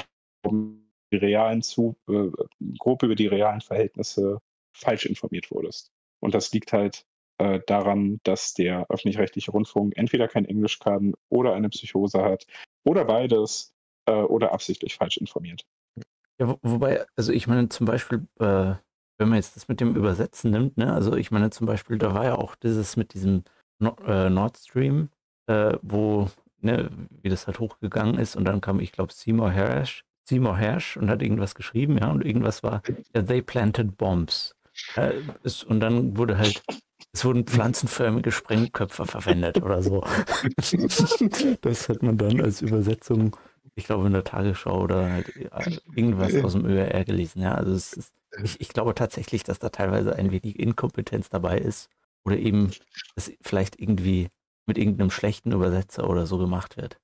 grob über die realen Verhältnisse falsch informiert wurdest. Und das liegt halt daran, dass der öffentlich-rechtliche Rundfunk entweder kein Englisch kann oder eine Psychose hat oder beides oder absichtlich falsch informiert. Ja, wobei, also ich meine zum Beispiel, wenn man jetzt das mit dem Übersetzen nimmt, ne, also ich meine zum Beispiel, da war ja auch dieses mit diesem Nord Stream, wo, ne, wie das halt hochgegangen ist und dann kam, ich glaube, Seymour Hersh und hat irgendwas geschrieben, ja, und irgendwas war, ja, they planted bombs. Und dann es wurden pflanzenförmige Sprengköpfe verwendet oder so. Das hat man dann als Übersetzung, ich glaube, in der Tagesschau oder halt irgendwas aus dem ÖRR gelesen. Ja, also ich glaube tatsächlich, dass da teilweise ein wenig Inkompetenz dabei ist oder eben es vielleicht irgendwie mit irgendeinem schlechten Übersetzer oder so gemacht wird.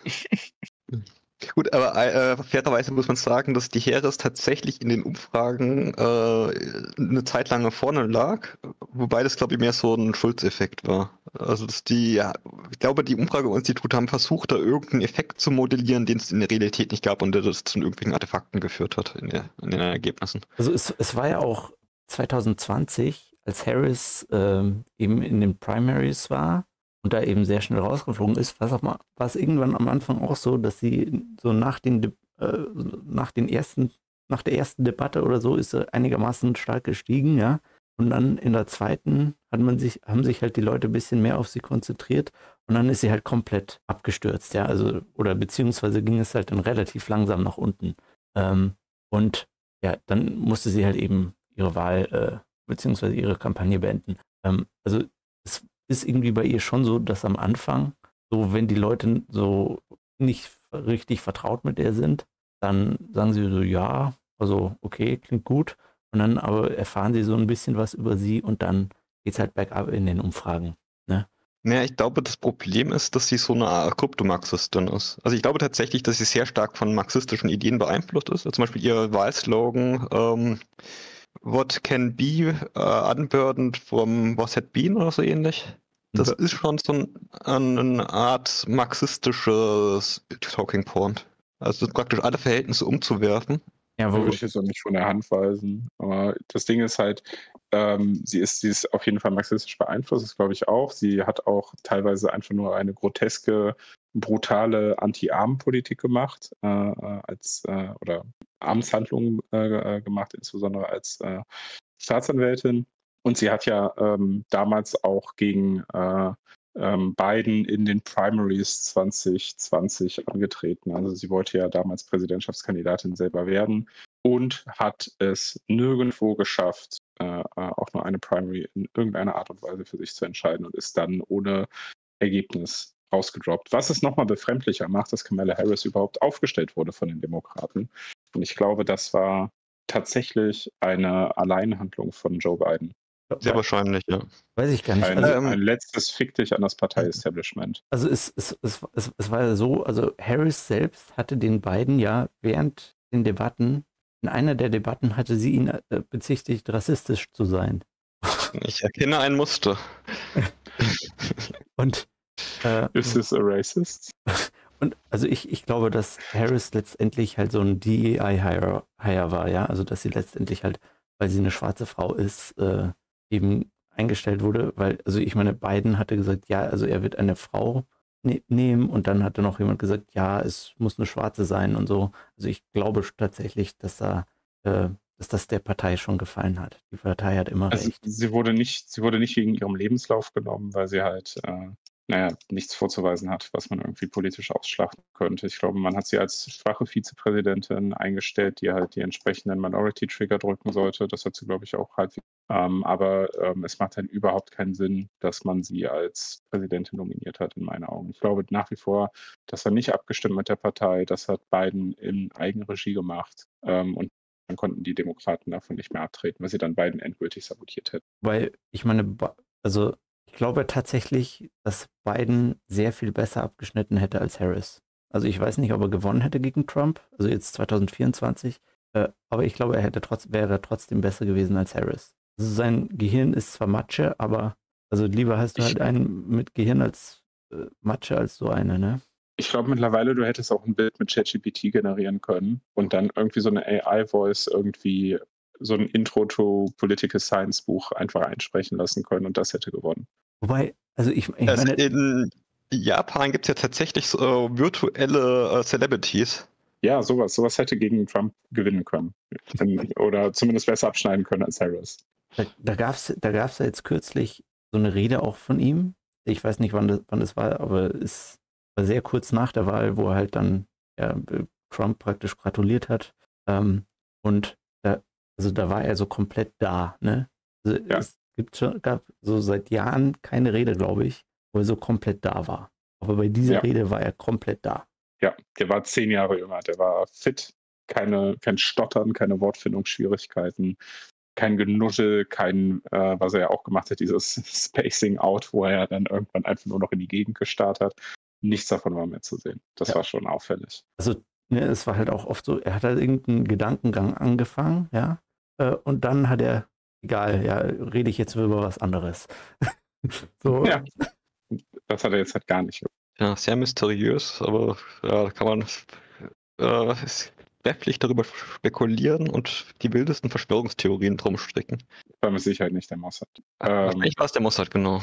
Gut, aber fairerweise muss man sagen, dass die Harris tatsächlich in den Umfragen eine Zeit lang vorne lag, wobei das, glaube ich, mehr so ein Schulzeffekt war. Also ich glaube, die Umfrageinstitute haben versucht, da irgendeinen Effekt zu modellieren, den es in der Realität nicht gab und der das zu irgendwelchen Artefakten geführt hat in den Ergebnissen. Also es war ja auch 2020, als Harris eben in den Primaries war und da eben sehr schnell rausgeflogen ist, war es irgendwann am Anfang auch so, dass sie so nach der ersten Debatte oder so ist sie einigermaßen stark gestiegen, ja. Und dann in der zweiten haben sich halt die Leute ein bisschen mehr auf sie konzentriert und dann ist sie halt komplett abgestürzt, ja. Also, oder beziehungsweise ging es halt dann relativ langsam nach unten. Und ja, dann musste sie halt eben ihre Wahl beziehungsweise ihre Kampagne beenden. Also es ist irgendwie bei ihr schon so, dass am Anfang, so wenn die Leute so nicht richtig vertraut mit der sind, dann sagen sie so, ja, also okay, klingt gut. Und dann aber erfahren sie so ein bisschen was über sie und dann geht es halt bergab in den Umfragen. Ne? Naja, ich glaube, das Problem ist, dass sie so eine Art Kryptomarxistin ist. Also ich glaube tatsächlich, dass sie sehr stark von marxistischen Ideen beeinflusst ist. Also zum Beispiel ihr Wahlslogan, What can be unburdened from what had been oder so ähnlich. Das ist schon so eine Art marxistisches Talking Point. Also praktisch alle Verhältnisse umzuwerfen. Ja, würde ich jetzt auch nicht von der Hand weisen. Aber das Ding ist halt, sie ist auf jeden Fall marxistisch beeinflusst, das glaube ich auch. Sie hat auch teilweise einfach nur eine groteske, brutale Anti-Armen-Politik gemacht, oder Amtshandlungen gemacht, insbesondere als Staatsanwältin. Und sie hat ja damals auch gegen Biden in den Primaries 2020 angetreten. Also sie wollte ja damals Präsidentschaftskandidatin selber werden und hat es nirgendwo geschafft, auch nur eine Primary in irgendeiner Art und Weise für sich zu entscheiden und ist dann ohne Ergebnis rausgedroppt. Was es nochmal befremdlicher macht, dass Kamala Harris überhaupt aufgestellt wurde von den Demokraten. Und ich glaube, das war tatsächlich eine Alleinhandlung von Joe Biden. Sehr wahrscheinlich, ja. Weiß ich gar nicht. Ein letztes Fick dich an das Partei-Establishment. Also es war ja so, also Harris selbst hatte den beiden ja während den Debatten, in einer der Debatten hatte sie ihn bezichtigt, rassistisch zu sein. Ich erkenne ein Muster. Und Is this a racist? Und also ich glaube, dass Harris letztendlich halt so ein DEI-Hire war, ja. Also dass sie letztendlich halt, weil sie eine schwarze Frau ist, eben eingestellt wurde, weil, also ich meine, Biden hatte gesagt, ja, also er wird eine Frau nehmen und dann hatte noch jemand gesagt, ja, es muss eine Schwarze sein und so. Also ich glaube tatsächlich, dass das der Partei schon gefallen hat. Die Partei hat immer recht. Sie wurde nicht wegen ihrem Lebenslauf genommen, weil sie halt nichts vorzuweisen hat, was man irgendwie politisch ausschlachten könnte. Ich glaube, man hat sie als schwache Vizepräsidentin eingestellt, die halt die entsprechenden Minority-Trigger drücken sollte. Das hat sie, glaube ich, auch halbwegs. Aber es macht halt überhaupt keinen Sinn, dass man sie als Präsidentin nominiert hat, in meinen Augen. Ich glaube nach wie vor, das war nicht abgestimmt mit der Partei. Das hat Biden in Eigenregie gemacht. Und dann konnten die Demokraten davon nicht mehr abtreten, weil sie dann Biden endgültig sabotiert hätten. Weil ich meine, also ich glaube tatsächlich, dass Biden sehr viel besser abgeschnitten hätte als Harris. Also ich weiß nicht, ob er gewonnen hätte gegen Trump, also jetzt 2024, aber ich glaube, wäre trotzdem besser gewesen als Harris. Also sein Gehirn ist zwar Matsche, aber also lieber hast du halt einen mit Gehirn als Matsche als so eine, ne? Ich glaube mittlerweile, du hättest auch ein Bild mit ChatGPT generieren können und dann irgendwie so eine AI-Voice irgendwie so ein Intro to Political Science Buch einfach einsprechen lassen können und das hätte gewonnen. Wobei, also ich Also meine, in Japan gibt es ja tatsächlich so virtuelle Celebrities. Ja, sowas hätte gegen Trump gewinnen können. Oder zumindest besser abschneiden können als Harris. da gab's ja jetzt kürzlich so eine Rede auch von ihm. Ich weiß nicht, wann das war, aber es war sehr kurz nach der Wahl, wo er halt dann Trump praktisch gratuliert hat. Und da war er so komplett da, ne? Also Ja. es gab so seit Jahren keine Rede, glaube ich, wo er so komplett da war. Aber bei dieser Ja. Rede war er komplett da. Ja, der war 10 Jahre jünger, der war fit, kein Stottern, keine Wortfindungsschwierigkeiten, kein Genuschel, was er ja auch gemacht hat, dieses Spacing Out, wo er dann irgendwann einfach nur noch in die Gegend gestarrt hat. Nichts davon war mehr zu sehen. Das war schon auffällig. Also, ne, es war halt auch oft so, er hat halt irgendeinen Gedankengang angefangen, ja, und dann hat er, egal, ja, rede ich jetzt über was anderes. So, Ja, das hat er jetzt halt gar nicht. Ja, sehr mysteriös, aber da kann man trefflich darüber spekulieren und die wildesten Verschwörungstheorien drum stricken. War mit Sicherheit nicht der Mossad. Wahrscheinlich war es der Mossad, genau.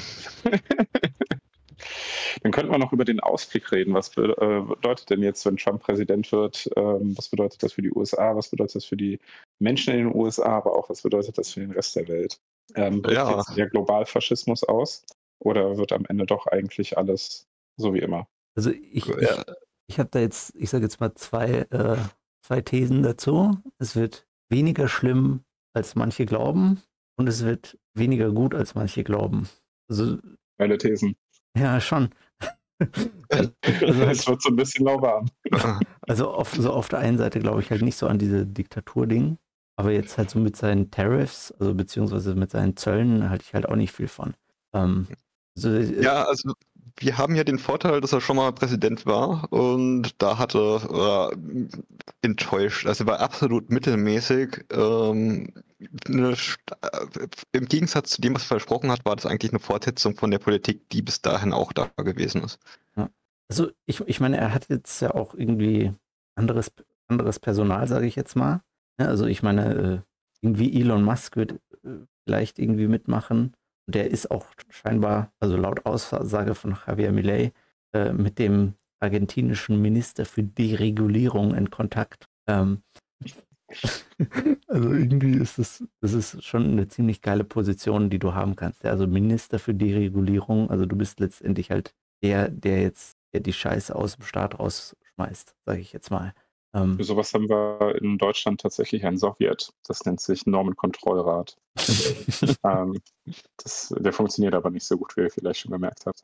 Dann könnten wir noch über den Ausblick reden. Was bedeutet denn jetzt, wenn Trump Präsident wird? Was bedeutet das für die USA? Was bedeutet das für die Menschen in den USA? Aber auch, was bedeutet das für den Rest der Welt? Bricht jetzt der Globalfaschismus aus? Oder wird am Ende doch eigentlich alles so wie immer? also ich habe da jetzt, ich sage jetzt mal zwei Thesen dazu. Es wird weniger schlimm, als manche glauben, und es wird weniger gut, als manche glauben. Also, Meine Thesen. ja, schon. Es wird so ein bisschen lauwarm. Also auf der einen Seite glaube ich halt nicht so an diese Diktatur-Ding, aber jetzt halt so mit seinen Tariffs, also beziehungsweise mit seinen Zöllen, halte ich halt auch nicht viel von. Ja, also wir haben ja den Vorteil, dass er schon mal Präsident war und da hat er enttäuscht. Also er war absolut mittelmäßig. Im Gegensatz zu dem, was er versprochen hat, war das eigentlich eine Fortsetzung von der Politik, die bis dahin auch da gewesen ist. Ja. Also ich meine, er hat jetzt ja auch irgendwie anderes Personal, sage ich jetzt mal. Ja, also ich meine, irgendwie Elon Musk wird vielleicht irgendwie mitmachen. Der ist auch scheinbar, also laut Aussage von Javier Milei, mit dem argentinischen Minister für Deregulierung in Kontakt. Also irgendwie ist das ist schon eine ziemlich geile Position, die du haben kannst. Ja, also Minister für Deregulierung, also du bist letztendlich halt der die Scheiße aus dem Staat rausschmeißt, sage ich jetzt mal. Für sowas haben wir in Deutschland tatsächlich einen Sowjet. Das nennt sich Normenkontrollrat. Der funktioniert aber nicht so gut, wie ihr vielleicht schon gemerkt habt.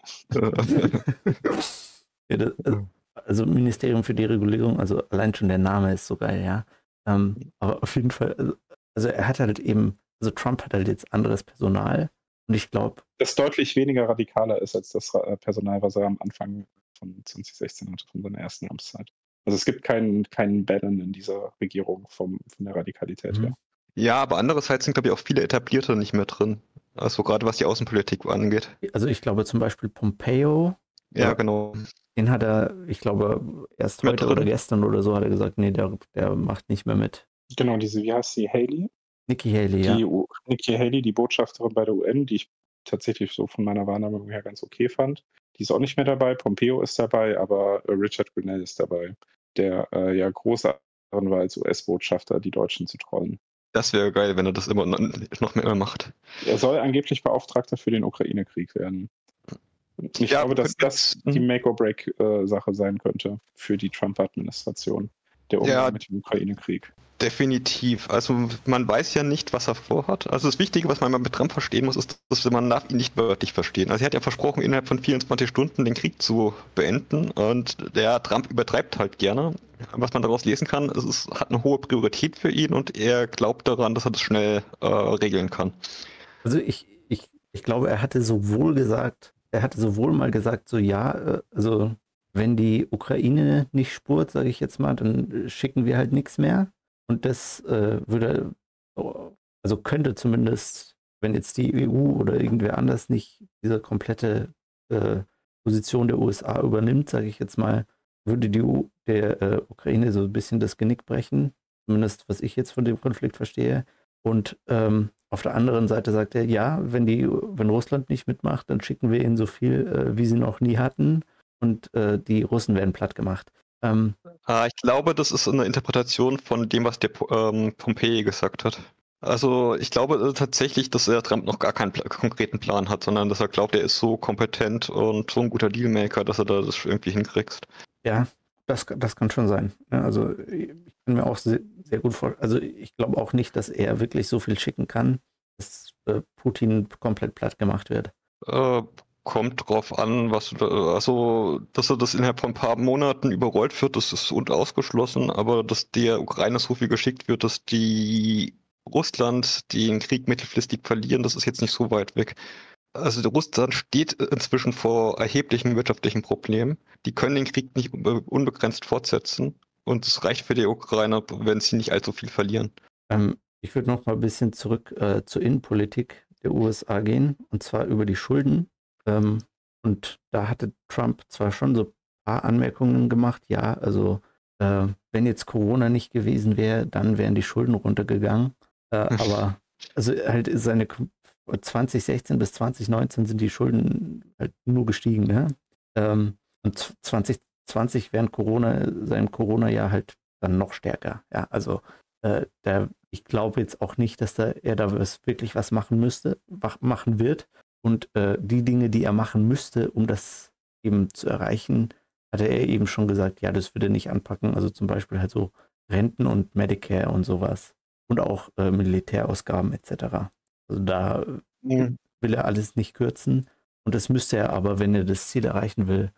Ja, also Ministerium für Deregulierung, also allein schon der Name ist so geil, ja. Aber auf jeden Fall, also er hat halt eben, also Trump hat halt jetzt anderes Personal und ich glaube, das deutlich weniger radikaler ist als das Personal, was er am Anfang von 2016 hatte, von seiner ersten Amtszeit. Also es gibt keinen Bannon in dieser Regierung von der Radikalität her. Ja, aber andererseits sind, glaube ich, auch viele Etablierte nicht mehr drin. Also gerade was die Außenpolitik angeht. Also ich glaube zum Beispiel Pompeo. Ja, genau. Den hat er, ich glaube, erst heute oder gestern oder so hat er gesagt, nee, der macht nicht mehr mit. Genau, wie heißt sie, Haley? Nikki Haley, ja. Nikki Haley, die Botschafterin bei der UN, die ich tatsächlich so von meiner Wahrnehmung her ganz okay fand. Die ist auch nicht mehr dabei. Pompeo ist dabei, aber Richard Grenell ist dabei, der ja großer war als US-Botschafter, die Deutschen zu trollen. Das wäre geil, wenn er das immer noch mehr macht. Er soll angeblich Beauftragter für den Ukraine-Krieg werden. Ich glaube, dass das die Mhm. Make-or-Break-Sache sein könnte für die Trump-Administration, der Umgang Ja, mit dem Ukraine-Krieg. definitiv. Also man weiß ja nicht, was er vorhat. Also das Wichtige, was man mit Trump verstehen muss, ist, dass man darf ihn nicht wörtlich verstehen. Also er hat ja versprochen, innerhalb von 24 Stunden den Krieg zu beenden und der Trump übertreibt halt gerne. Was man daraus lesen kann, hat eine hohe Priorität für ihn und er glaubt daran, dass er das schnell regeln kann. Also ich glaube, er hatte sowohl mal gesagt, so ja, also wenn die Ukraine nicht spurt, sage ich jetzt mal, dann schicken wir halt nichts mehr. Und das würde, also könnte zumindest, wenn jetzt die EU oder irgendwer anders nicht diese komplette Position der USA übernimmt, sage ich jetzt mal, würde die der Ukraine so ein bisschen das Genick brechen. Zumindest was ich jetzt von dem Konflikt verstehe. Und auf der anderen Seite sagt er, ja, wenn Russland nicht mitmacht, dann schicken wir ihnen so viel, wie sie noch nie hatten. Und die Russen werden platt gemacht. Ich glaube, das ist eine Interpretation von dem, was der Pompei gesagt hat. Also ich glaube tatsächlich, dass der Trump noch gar keinen konkreten Plan hat, sondern dass er glaubt, er ist so kompetent und so ein guter Dealmaker, dass er das irgendwie hinkriegt. Ja, das kann schon sein. Ja, also ich kann mir auch sehr, sehr gut vorstellen. Also ich glaube auch nicht, dass er wirklich so viel schicken kann, dass Putin komplett platt gemacht wird. Kommt drauf an, also, dass er das innerhalb von ein paar Monaten überrollt wird, das ist ausgeschlossen, aber dass der Ukraine so viel geschickt wird, dass die Russland den Krieg mittelfristig verlieren, das ist jetzt nicht so weit weg. Also Russland steht inzwischen vor erheblichen wirtschaftlichen Problemen. Die können den Krieg nicht unbegrenzt fortsetzen und es reicht für die Ukrainer, wenn sie nicht allzu viel verlieren. Ich würde noch mal ein bisschen zurück zur Innenpolitik der USA gehen, und zwar über die Schulden. Und da hatte Trump zwar schon so ein paar Anmerkungen gemacht, ja, also wenn jetzt Corona nicht gewesen wäre, dann wären die Schulden runtergegangen. Aber also halt 2016 bis 2019 sind die Schulden halt nur gestiegen, ne? Und 2020 während sein Corona-Jahr halt dann noch stärker. Ja, also ich glaube jetzt auch nicht, dass er da wirklich was machen wird. Und die Dinge, die er machen müsste, um das eben zu erreichen, hatte er eben schon gesagt, ja, das würde er nicht anpacken. Also zum Beispiel halt so Renten und Medicare und sowas. Und auch Militärausgaben etc. Also da will er alles nicht kürzen. Und das müsste er aber, wenn er das Ziel erreichen will,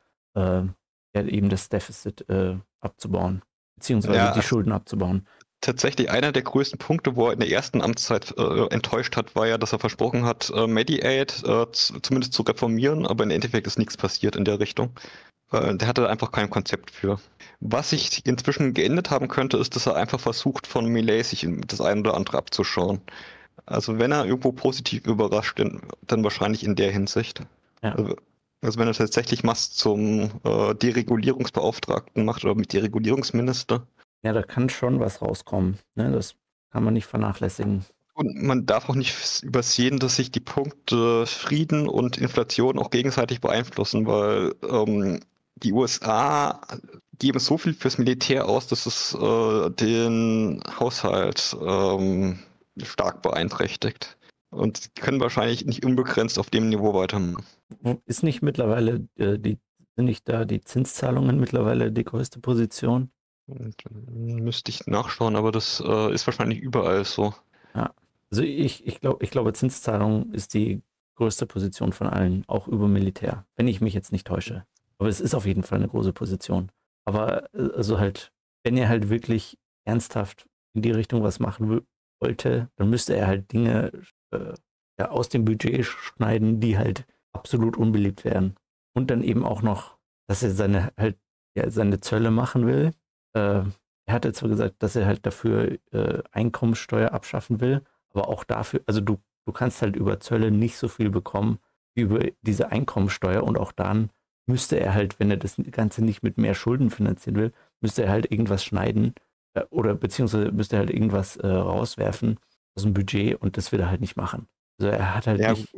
eben das Deficit abzubauen. Beziehungsweise die Schulden abzubauen. Tatsächlich einer der größten Punkte, wo er in der ersten Amtszeit enttäuscht hat, war ja, dass er versprochen hat, Mediaid zumindest zu reformieren, aber im Endeffekt ist nichts passiert in der Richtung. Der hatte einfach kein Konzept für. Was sich inzwischen geändert haben könnte, ist, dass er einfach versucht, von Milei sich das eine oder andere abzuschauen. Also wenn er irgendwo positiv überrascht, dann wahrscheinlich in der Hinsicht. Ja. Also wenn er tatsächlich Musk zum Deregulierungsbeauftragten macht oder mit Deregulierungsminister. Ja, da kann schon was rauskommen. Ne? Das kann man nicht vernachlässigen. Und man darf auch nicht übersehen, dass sich die Punkte Frieden und Inflation auch gegenseitig beeinflussen, weil die USA geben so viel fürs Militär aus, dass es den Haushalt stark beeinträchtigt. Und können wahrscheinlich nicht unbegrenzt auf dem Niveau weitermachen. Ist nicht mittlerweile sind nicht da die Zinszahlungen mittlerweile die größte Position? Müsste ich nachschauen, aber das ist wahrscheinlich überall so. Ja. Also ich glaube, Zinszahlung ist die größte Position von allen, auch über Militär, wenn ich mich jetzt nicht täusche. Aber es ist auf jeden Fall eine große Position. Aber also halt, wenn er halt wirklich ernsthaft in die Richtung was machen wollte, dann müsste er halt Dinge aus dem Budget schneiden, die halt absolut unbeliebt wären. Und dann eben auch noch, dass er seine Zölle machen will. Er hatte zwar gesagt, dass er halt dafür Einkommensteuer abschaffen will, aber auch dafür, also du kannst halt über Zölle nicht so viel bekommen wie über diese Einkommensteuer, und auch dann müsste er halt, wenn er das Ganze nicht mit mehr Schulden finanzieren will, müsste er halt irgendwas schneiden oder beziehungsweise müsste er halt irgendwas rauswerfen aus dem Budget, und das will er halt nicht machen. Also er hat halt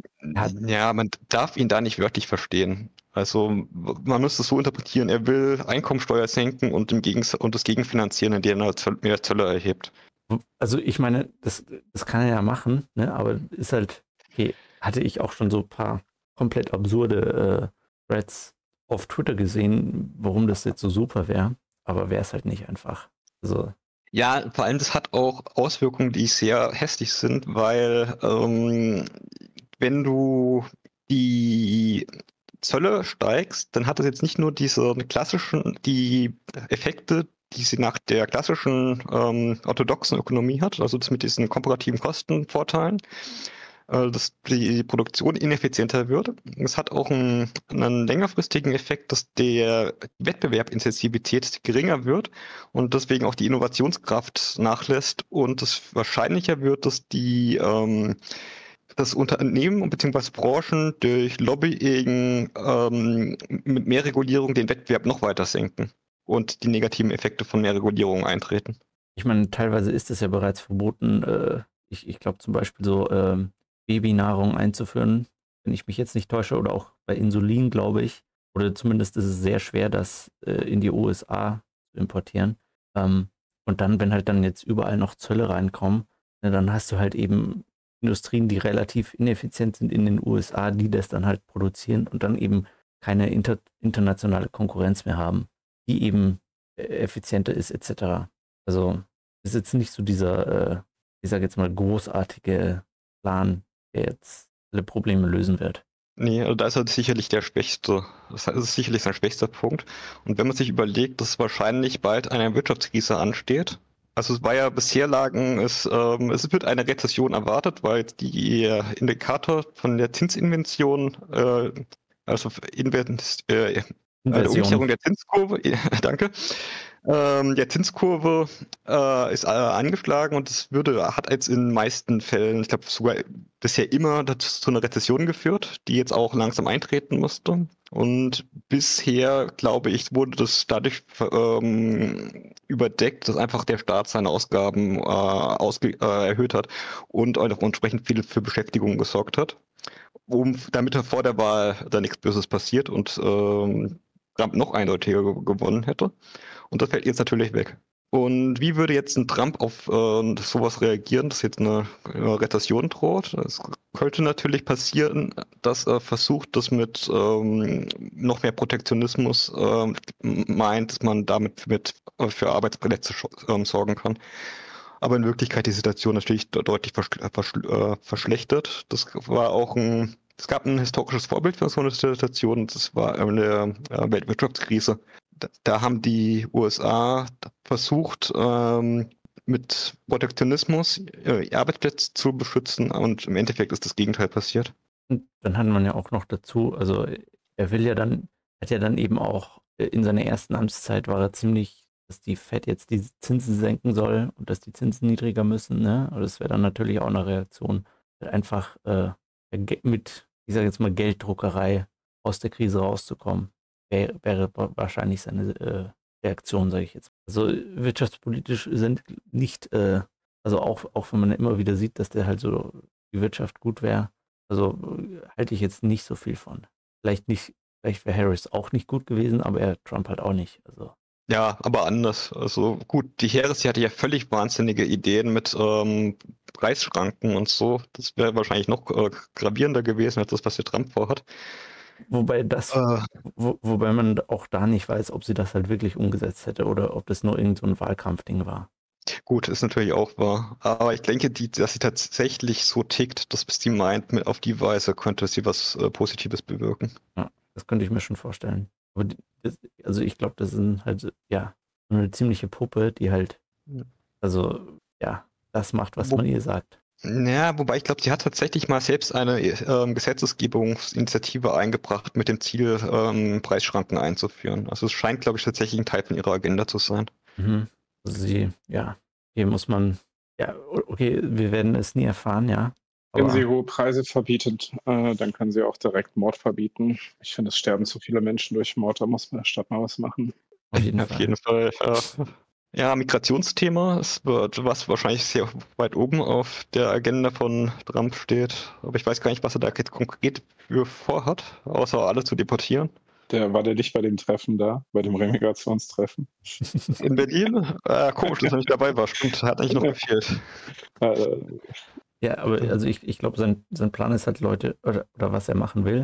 man darf ihn da nicht wörtlich verstehen. Also man müsste es so interpretieren, er will Einkommensteuer senken und das gegenfinanzieren, indem er mehr Zölle erhebt. Also ich meine, das kann er ja machen, ne? Aber ist halt, okay, hatte ich auch schon so ein paar komplett absurde Threads auf Twitter gesehen, warum das jetzt so super wäre, aber wäre es halt nicht einfach. Also, Ja, vor allem das hat auch Auswirkungen, die sehr hässlich sind, weil wenn du die Zölle steigst, dann hat das jetzt nicht nur die Effekte, die sie nach der klassischen orthodoxen Ökonomie hat, also das mit diesen komparativen Kostenvorteilen, dass die Produktion ineffizienter wird. Es hat auch einen längerfristigen Effekt, dass die Wettbewerbsintensivität geringer wird und deswegen auch die Innovationskraft nachlässt und es wahrscheinlicher wird, dass das Unternehmen bzw. Branchen durch Lobbying mit mehr Regulierung den Wettbewerb noch weiter senken und die negativen Effekte von mehr Regulierung eintreten. ich meine, teilweise ist es ja bereits verboten, ich glaube zum Beispiel so Babynahrung einzuführen, wenn ich mich jetzt nicht täusche, oder auch bei Insulin, glaube ich. Oder zumindest ist es sehr schwer, das in die USA zu importieren. Und dann, wenn halt dann jetzt überall noch Zölle reinkommen, dann hast du halt eben Industrien, die relativ ineffizient sind in den USA, die das dann halt produzieren und dann eben keine internationale Konkurrenz mehr haben, die eben effizienter ist, etc. Also ist jetzt nicht so dieser, ich sage jetzt mal, großartige Plan, der jetzt alle Probleme lösen wird. Nee, also da ist er sicherlich der schwächste. Das ist sicherlich sein schwächster Punkt. Und wenn man sich überlegt, dass wahrscheinlich bald eine Wirtschaftskrise ansteht, also es war ja bisher es wird eine Rezession erwartet, weil jetzt die Indikator von der Zinsinvention, also der Umkehrung der Zinskurve, danke, der Zinskurve ist angeschlagen und hat jetzt in den meisten Fällen, ich glaube sogar bisher immer zu einer Rezession geführt, die jetzt auch langsam eintreten musste. Und bisher, glaube ich, wurde das dadurch überdeckt, dass einfach der Staat seine Ausgaben erhöht hat und auch entsprechend viel für Beschäftigung gesorgt hat, damit vor der Wahl da nichts Böses passiert und Trump noch eindeutiger gewonnen hätte. Und das fällt jetzt natürlich weg. Und wie würde jetzt ein Trump auf sowas reagieren, dass jetzt eine Rezession droht? Es könnte natürlich passieren, dass er versucht, das mit noch mehr Protektionismus meint, dass man damit für Arbeitsplätze sorgen kann. Aber in Wirklichkeit die Situation natürlich deutlich verschlechtert. Es gab ein historisches Vorbild für so eine Situation, das war eine Weltwirtschaftskrise. Da haben die USA versucht, mit Protektionismus Arbeitsplätze zu beschützen und im Endeffekt ist das Gegenteil passiert. Und dann hat man ja auch noch dazu, also er hat ja dann eben auch in seiner ersten Amtszeit war er ziemlich, dass die Fed jetzt die Zinsen senken soll und dass die Zinsen niedriger müssen, ne? Aber das wäre dann natürlich auch eine Reaktion, einfach mit, ich sage jetzt mal, Gelddruckerei aus der Krise rauszukommen. Wäre wahrscheinlich seine Reaktion, sage ich jetzt. Also wirtschaftspolitisch sind nicht, also auch wenn man immer wieder sieht, dass der halt so die Wirtschaft gut wäre, also halte ich jetzt nicht so viel von. Vielleicht wäre Harris auch nicht gut gewesen, aber Trump halt auch nicht. Also. Ja, aber anders. Also gut, die Harris, die hatte ja völlig wahnsinnige Ideen mit Preisschranken und so. Das wäre wahrscheinlich noch gravierender gewesen als das, was der Trump vorhat. Wobei wobei man auch da nicht weiß, ob sie das halt wirklich umgesetzt hätte oder ob das nur irgend so ein Wahlkampfding war. Gut, ist natürlich auch wahr. Aber ich denke, dass sie tatsächlich so tickt, dass sie meint, auf die Weise könnte sie was Positives bewirken. Ja, das könnte ich mir schon vorstellen. Aber also ich glaube, das ist halt, ja, eine ziemliche Puppe, die halt, also, ja, das macht, was man ihr sagt. Ja, wobei ich glaube, sie hat tatsächlich mal selbst eine Gesetzesgebungsinitiative eingebracht mit dem Ziel, Preisschranken einzuführen. Also es scheint, glaube ich, tatsächlich ein Teil von ihrer Agenda zu sein. Mhm. Also hier muss man, ja, okay, wir werden es nie erfahren, ja. Wenn sie hohe Preise verbietet, dann kann sie auch direkt Mord verbieten. Ich finde, es sterben zu viele Menschen durch Mord, da muss man in der Stadt mal was machen. Auf jeden Fall. Ja, Migrationsthema ist was wahrscheinlich sehr weit oben auf der Agenda von Trump steht. Aber ich weiß gar nicht, was er da jetzt konkret für vorhat, außer alle zu deportieren. War der nicht bei dem Treffen da, bei dem Remigrationstreffen? In Berlin? Komisch, dass er nicht dabei war. Stimmt, hat eigentlich noch gefehlt. Ja, aber also ich glaube, sein Plan ist halt Leute, oder was er machen will,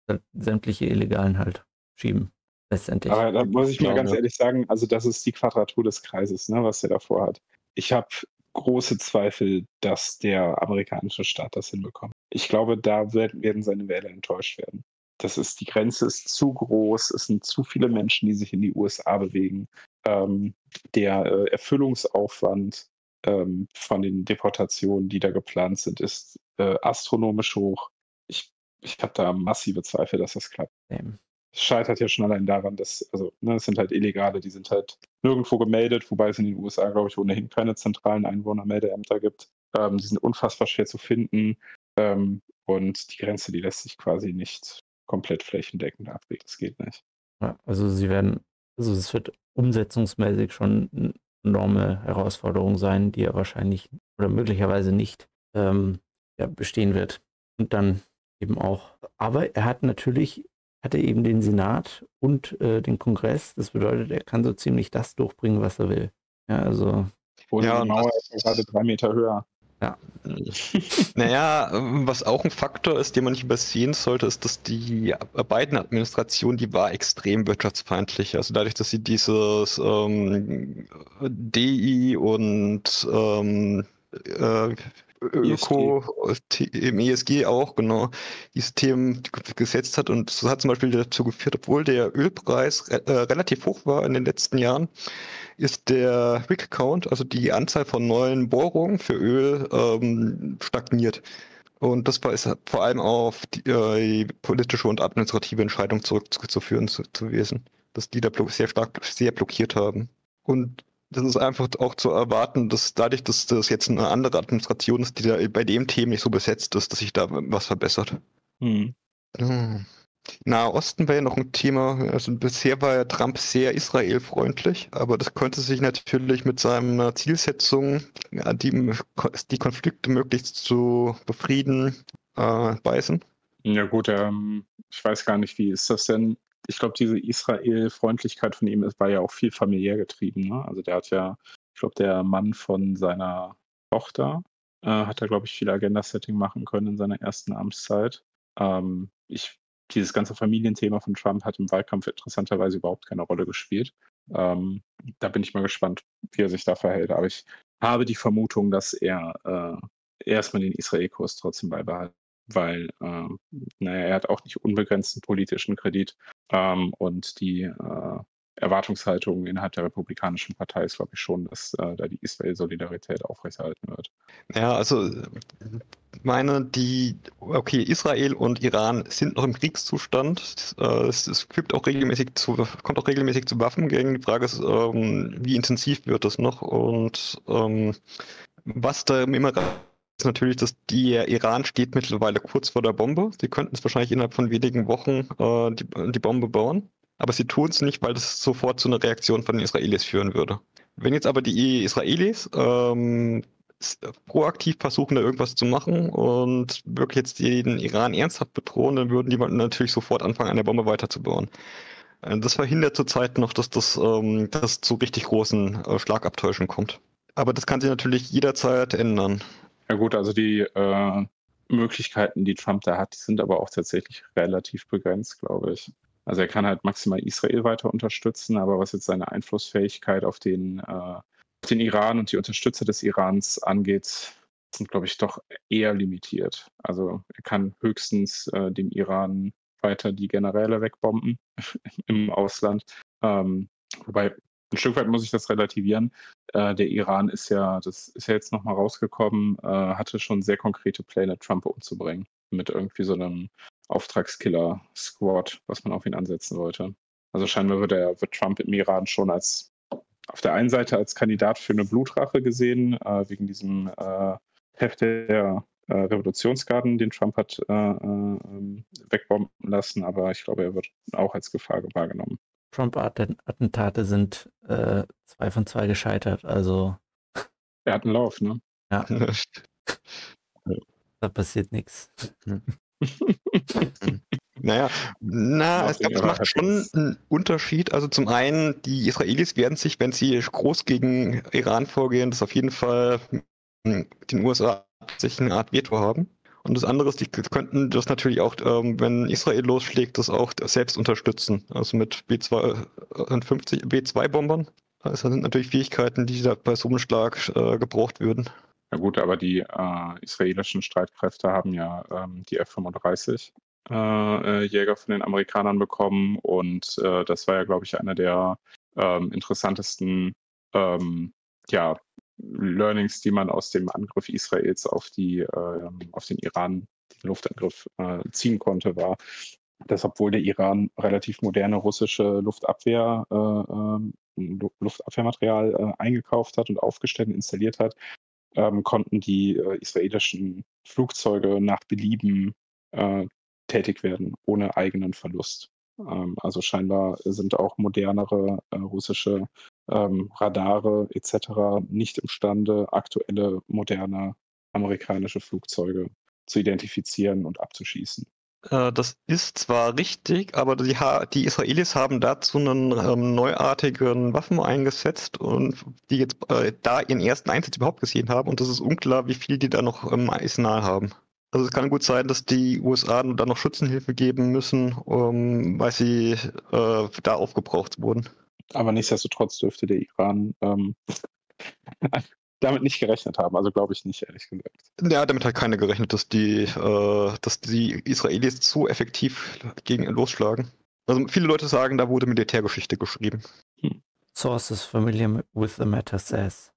sämtliche Illegalen halt schieben, letztendlich. Aber da muss ich mal Ja, ganz ja. ehrlich sagen, also das ist die Quadratur des Kreises, ne, was der davor hat. Ich habe große Zweifel, dass der amerikanische Staat das hinbekommt. Ich glaube, da werden seine Wähler enttäuscht werden. Die Grenze ist zu groß, es sind zu viele Menschen, die sich in die USA bewegen. Der Erfüllungsaufwand von den Deportationen, die da geplant sind, ist astronomisch hoch. Ich habe da massive Zweifel, dass das klappt. Es scheitert ja schon allein daran, dass, es sind halt Illegale, die sind halt nirgendwo gemeldet, wobei es in den USA, glaube ich, ohnehin keine zentralen Einwohnermeldeämter gibt. Die sind unfassbar schwer zu finden. Und die Grenze, die lässt sich quasi nicht komplett flächendeckend abwägen. Das geht nicht. Ja, also es wird umsetzungsmäßig schon eine enorme Herausforderung sein, die er wahrscheinlich oder möglicherweise nicht bestehen wird. Und dann eben auch. Aber er hatte eben den Senat und den Kongress. Das bedeutet, er kann so ziemlich das durchbringen, was er will. Ja, also. Und Ja, die Mauer ist gerade 3 Meter höher. Ja. Naja, was auch ein Faktor ist, den man nicht übersehen sollte, ist, dass die Biden-Administration, die war extrem wirtschaftsfeindlich. Also dadurch, dass sie dieses DI und Öko im ESG auch, genau, diese Themen gesetzt hat. Und das hat zum Beispiel dazu geführt, obwohl der Ölpreis relativ hoch war in den letzten Jahren, ist der Rig Count, also die Anzahl von neuen Bohrungen für Öl, stagniert. Und das ist vor allem auf die politische und administrative Entscheidung zurückzuführen gewesen, dass die da sehr blockiert haben. Und das ist einfach auch zu erwarten, dass dadurch, dass das jetzt eine andere Administration ist, die da bei dem Thema nicht so besetzt ist, dass sich da was verbessert. Hm. Ja. Nahe Osten war ja noch ein Thema. Also bisher war ja Trump sehr israelfreundlich, aber das konnte sich natürlich mit seiner Zielsetzung, die Konflikte möglichst zu befrieden, beißen. Ja gut, ich weiß gar nicht, wie ist das denn? Ich glaube, diese Israel-Freundlichkeit von ihm war ja auch viel familiär getrieben. Ne? Also der hat ja, ich glaube, der Mann von seiner Tochter hat da, glaube ich, viel Agenda-Setting machen können in seiner ersten Amtszeit. Dieses ganze Familienthema von Trump hat im Wahlkampf interessanterweise überhaupt keine Rolle gespielt. Da bin ich mal gespannt, wie er sich da verhält. Aber ich habe die Vermutung, dass er erstmal den Israel-Kurs trotzdem beibehalten, weil er hat auch nicht unbegrenzten politischen Kredit und die Erwartungshaltung innerhalb der Republikanischen Partei ist, glaube ich, schon, dass da die Israel-Solidarität aufrechterhalten wird. Ja, also Israel und Iran sind noch im Kriegszustand. Es kommt auch regelmäßig zu Waffengängen. Die Frage ist, wie intensiv wird das noch? Und was da immer ist natürlich, dass der Iran steht mittlerweile kurz vor der Bombe. Sie könnten es wahrscheinlich innerhalb von wenigen Wochen die Bombe bauen. Aber sie tun es nicht, weil das sofort zu einer Reaktion von den Israelis führen würde. Wenn jetzt aber die Israelis proaktiv versuchen, da irgendwas zu machen und wirklich jetzt den Iran ernsthaft bedrohen, dann würden die natürlich sofort anfangen, an der Bombe weiterzubauen. Das verhindert zurzeit noch, dass das zu richtig großen Schlagabtäuschen kommt. Aber das kann sich natürlich jederzeit ändern. Ja gut, also die Möglichkeiten, die Trump da hat, sind aber auch tatsächlich relativ begrenzt, glaube ich. Also er kann halt maximal Israel weiter unterstützen, aber was jetzt seine Einflussfähigkeit auf den Iran und die Unterstützer des Irans angeht, sind, glaube ich, doch eher limitiert. Also er kann höchstens dem Iran weiter die Generäle wegbomben im Ausland. Wobei, ein Stück weit muss ich das relativieren. Der Iran das ist ja jetzt nochmal rausgekommen, hatte schon sehr konkrete Pläne, Trump umzubringen. Mit irgendwie so einem Auftragskiller-Squad, was man auf ihn ansetzen wollte. Also scheinbar wird Trump im Iran schon auf der einen Seite als Kandidat für eine Blutrache gesehen, wegen diesem Heft der Revolutionsgarden, den Trump hat wegbomben lassen, aber ich glaube, er wird auch als Gefahr wahrgenommen. Trump-Attentate sind 2 von 2 gescheitert, also. Er hat einen Lauf, ne? Ja. Da passiert nichts. Es macht schon einen Unterschied. Also zum einen, die Israelis werden sich, wenn sie groß gegen Iran vorgehen, das auf jeden Fall den USA sich eine Art Veto haben. Und das andere ist, die könnten das natürlich auch, wenn Israel losschlägt, das auch selbst unterstützen. Also mit B2-Bombern. Das sind natürlich Fähigkeiten, die da bei so einem Schlag gebraucht würden. Ja gut, aber die israelischen Streitkräfte haben ja die F-35 Jäger von den Amerikanern bekommen und das war ja, glaube ich, einer der interessantesten Learnings, die man aus dem Angriff Israels auf den Iran, den Luftangriff ziehen konnte, war, dass obwohl der Iran relativ moderne russische Luftabwehrmaterial eingekauft hat und aufgestellt und installiert hat, konnten die israelischen Flugzeuge nach Belieben tätig werden, ohne eigenen Verlust. Also scheinbar sind auch modernere russische Radare etc. nicht imstande, aktuelle, moderne amerikanische Flugzeuge zu identifizieren und abzuschießen. Das ist zwar richtig, aber die Israelis haben dazu einen neuartigen Waffen eingesetzt und die jetzt da ihren ersten Einsatz überhaupt gesehen haben und es ist unklar, wie viel die da noch im Arsenal haben. Also es kann gut sein, dass die USA da noch Schützenhilfe geben müssen, weil sie da aufgebraucht wurden. Aber nichtsdestotrotz dürfte der Iran damit nicht gerechnet haben. Also glaube ich nicht, ehrlich gesagt. Ja, damit hat keiner gerechnet, dass die Israelis so effektiv gegen ihn losschlagen. Also viele Leute sagen, da wurde Militärgeschichte geschrieben. Sources familiar with the matter says.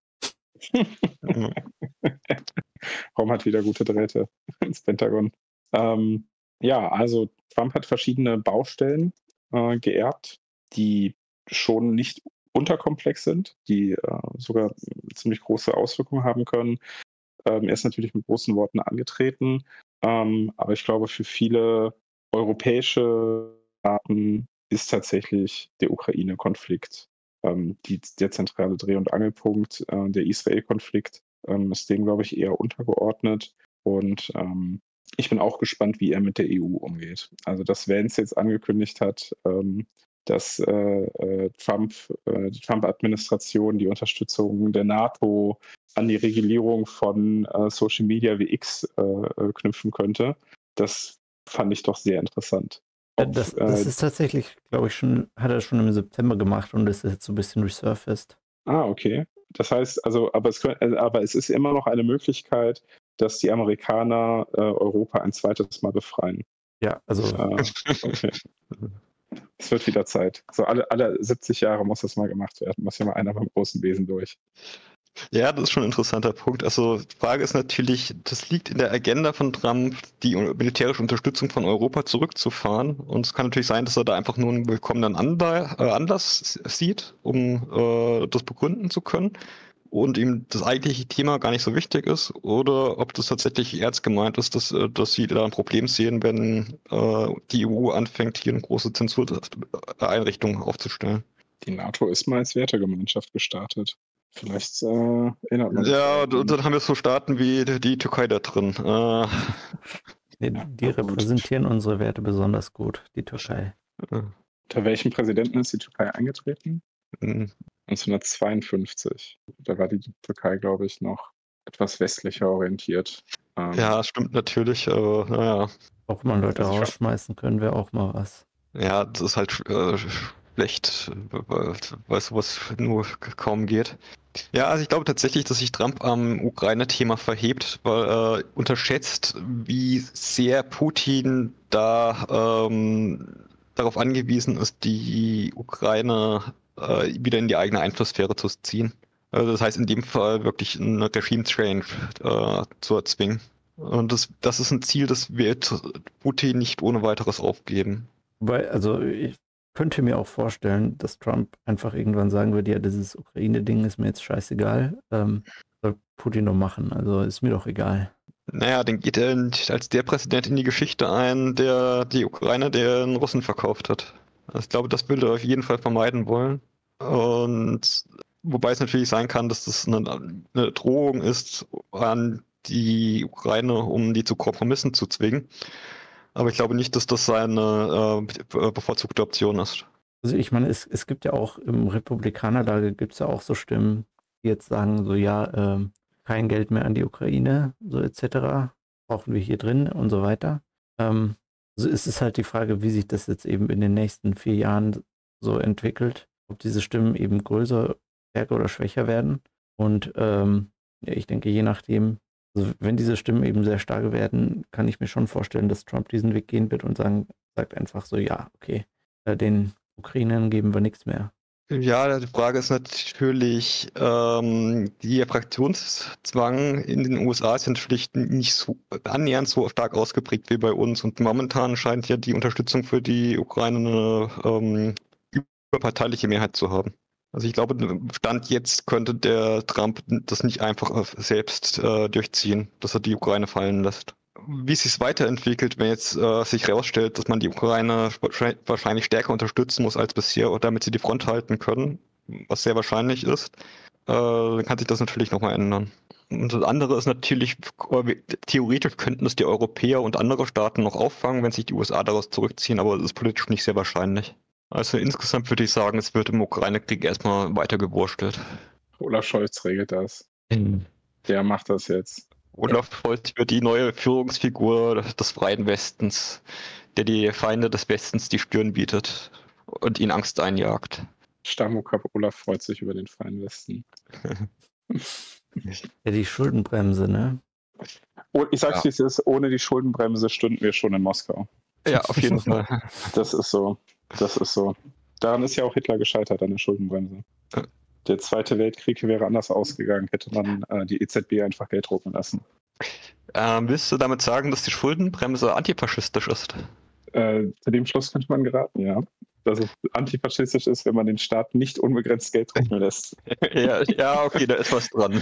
Rom hat wieder gute Drähte ins Pentagon. Also Trump hat verschiedene Baustellen geerbt, die schon nicht unterkomplex sind, die sogar ziemlich große Auswirkungen haben können. Er ist natürlich mit großen Worten angetreten, aber ich glaube, für viele europäische Staaten ist tatsächlich der Ukraine-Konflikt der zentrale Dreh- und Angelpunkt. Der Israel-Konflikt ist dem, glaube ich, eher untergeordnet. Und ich bin auch gespannt, wie er mit der EU umgeht. Also, dass Vance jetzt angekündigt hat, dass die Trump-Administration die Unterstützung der NATO an die Regulierung von Social Media wie X knüpfen könnte, das fand ich doch sehr interessant. Das ist tatsächlich, glaube ich, hat er schon im September gemacht und ist jetzt so ein bisschen resurfaced. Ah, okay. Das heißt, aber es ist immer noch eine Möglichkeit, dass die Amerikaner Europa ein zweites Mal befreien. Ja, also. Okay. Es wird wieder Zeit. So alle 70 Jahre muss das mal gemacht werden. Muss ja mal einer beim großen Besen durch. Ja, das ist schon ein interessanter Punkt. Also die Frage ist natürlich, das liegt in der Agenda von Trump, die militärische Unterstützung von Europa zurückzufahren. Und es kann natürlich sein, dass er da einfach nur einen willkommenen Anlass sieht, um das begründen zu können. Und ihm das eigentliche Thema gar nicht so wichtig ist. Oder ob das tatsächlich ernst gemeint ist, dass sie da ein Problem sehen, wenn die EU anfängt, hier eine große Zensureinrichtung aufzustellen. Die NATO ist mal als Wertegemeinschaft gestartet. Vielleicht erinnert man sich. Ja, und dann haben wir so Staaten wie die Türkei da drin. Die repräsentieren unsere Werte besonders gut, die Türkei. Unter welchem Präsidenten ist die Türkei eingetreten? 1952. Da war die Türkei, glaube ich, noch etwas westlicher orientiert. Ja, stimmt natürlich, aber naja. Auch mal Leute rausschmeißen können, wäre auch mal was. Ja, das ist halt schlecht, weil sowas nur kaum geht. Ja, also ich glaube tatsächlich, dass sich Trump am Ukraine-Thema verhebt, weil er unterschätzt, wie sehr Putin da darauf angewiesen ist, die Ukraine wieder in die eigene Einflusssphäre zu ziehen. Also das heißt in dem Fall wirklich einen Regime-Change zu erzwingen. Und das ist ein Ziel, das wird Putin nicht ohne weiteres aufgeben. Weil, also ich könnte mir auch vorstellen, dass Trump einfach irgendwann sagen würde, ja, dieses Ukraine-Ding ist mir jetzt scheißegal, soll Putin doch machen, also ist mir doch egal. Naja, dann geht er als der Präsident in die Geschichte ein, der die Ukraine den Russen verkauft hat. Also ich glaube, das würde er auf jeden Fall vermeiden wollen. Und wobei es natürlich sein kann, dass das eine Drohung ist an die Ukraine, um die zu Kompromissen zu zwingen. Aber ich glaube nicht, dass das seine bevorzugte Option ist. Also ich meine, es gibt ja auch im Republikanerlager gibt es ja auch so Stimmen, die jetzt sagen, so ja, kein Geld mehr an die Ukraine, so etc. brauchen wir hier drin und so weiter. Also ist es halt die Frage, wie sich das jetzt eben in den nächsten 4 Jahren so entwickelt, ob diese Stimmen eben größer, stärker oder schwächer werden. Und ja, ich denke, je nachdem, also wenn diese Stimmen eben sehr stark werden, kann ich mir schon vorstellen, dass Trump diesen Weg gehen wird und sagt einfach so, ja, okay, den Ukrainern geben wir nichts mehr. Ja, die Frage ist natürlich, der Fraktionszwang in den USA ist natürlich nicht so annähernd so stark ausgeprägt wie bei uns. Und momentan scheint ja die Unterstützung für die Ukraine eine überparteiliche Mehrheit zu haben. Also ich glaube, Stand jetzt könnte der Trump das nicht einfach selbst durchziehen, dass er die Ukraine fallen lässt. Wie es sich weiterentwickelt, wenn jetzt sich herausstellt, dass man die Ukraine wahrscheinlich stärker unterstützen muss als bisher, damit sie die Front halten können, was sehr wahrscheinlich ist, dann kann sich das natürlich nochmal ändern. Und das andere ist natürlich, theoretisch könnten es die Europäer und andere Staaten noch auffangen, wenn sich die USA daraus zurückziehen, aber das ist politisch nicht sehr wahrscheinlich. Also insgesamt würde ich sagen, es wird im Ukraine-Krieg erstmal weiter gewurstelt. Olaf Scholz regelt das. Mhm. Der macht das jetzt. Olaf Scholz wird die neue Führungsfigur des Freien Westens, der die Feinde des Westens die Stirn bietet und ihnen Angst einjagt. Stammokap Olaf freut sich über den Freien Westen. Ja, die Schuldenbremse, ne? Und ich sag's, wie es ist, ohne die Schuldenbremse stünden wir schon in Moskau. Ja, auf jeden Fall. Das ist so. Das ist so. Daran ist ja auch Hitler gescheitert, an der Schuldenbremse. Ja. Der Zweite Weltkrieg wäre anders ausgegangen, hätte man die EZB einfach Geld drucken lassen. Willst du damit sagen, dass die Schuldenbremse antifaschistisch ist? Zu dem Schluss könnte man geraten, ja. Dass es antifaschistisch ist, wenn man den Staat nicht unbegrenzt Geld drucken lässt. Ja, okay, da ist was dran.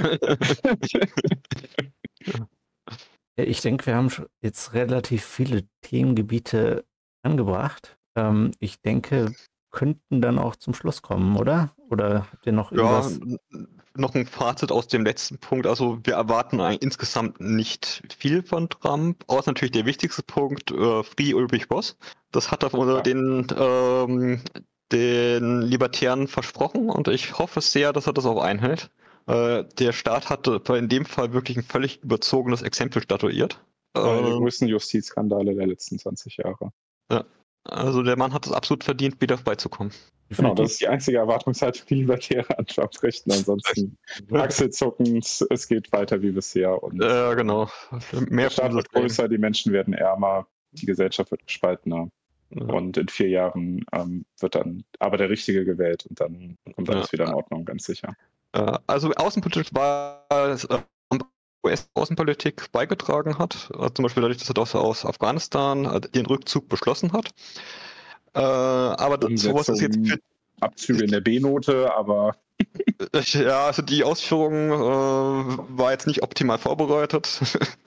Ja, ich denke, wir haben jetzt relativ viele Themengebiete angebracht. Ich denke, könnten dann auch zum Schluss kommen, oder? Oder habt ihr noch irgendwas? Noch ein Fazit aus dem letzten Punkt. Also wir erwarten eigentlich insgesamt nicht viel von Trump, außer natürlich der wichtigste Punkt, Free Ulrich Boss. Das hat er unter den Libertären versprochen und ich hoffe sehr, dass er das auch einhält. Der Staat hatte in dem Fall wirklich ein völlig überzogenes Exempel statuiert. Einer der größten Justizskandale der letzten 20 Jahre. Ja. Also der Mann hat es absolut verdient, wieder beizukommen. Genau, das ist die einzige Erwartungshaltung, die Libertäre an Trumps Rechten. Ansonsten achselzuckend, es geht weiter wie bisher. Und genau. der Staat wird größer, die Menschen werden ärmer, die Gesellschaft wird gespaltener. Ja. Und in 4 Jahren wird dann aber der Richtige gewählt und dann kommt alles wieder in Ordnung, ganz sicher. Also außenpolitisch war es US-Außenpolitik beigetragen hat, zum Beispiel dadurch, dass er doch aus Afghanistan den Rückzug beschlossen hat. Aber sowas ist jetzt für Abzüge in der B-Note, aber ja, also die Ausführung war jetzt nicht optimal vorbereitet.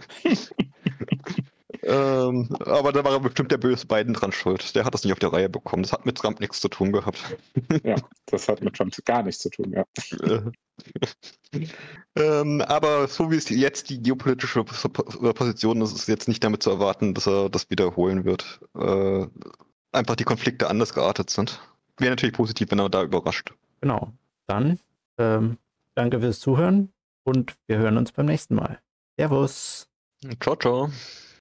Aber da war bestimmt der böse Biden dran schuld. Der hat das nicht auf die Reihe bekommen. Das hat mit Trump nichts zu tun gehabt. Ja, das hat mit Trump gar nichts zu tun, ja. Aber so wie es jetzt die geopolitische Position ist, ist jetzt nicht damit zu erwarten, dass er das wiederholen wird. Einfach die Konflikte anders geartet sind. Wäre natürlich positiv, wenn er da überrascht. Genau. Dann danke fürs Zuhören und wir hören uns beim nächsten Mal. Servus. Ciao, ciao.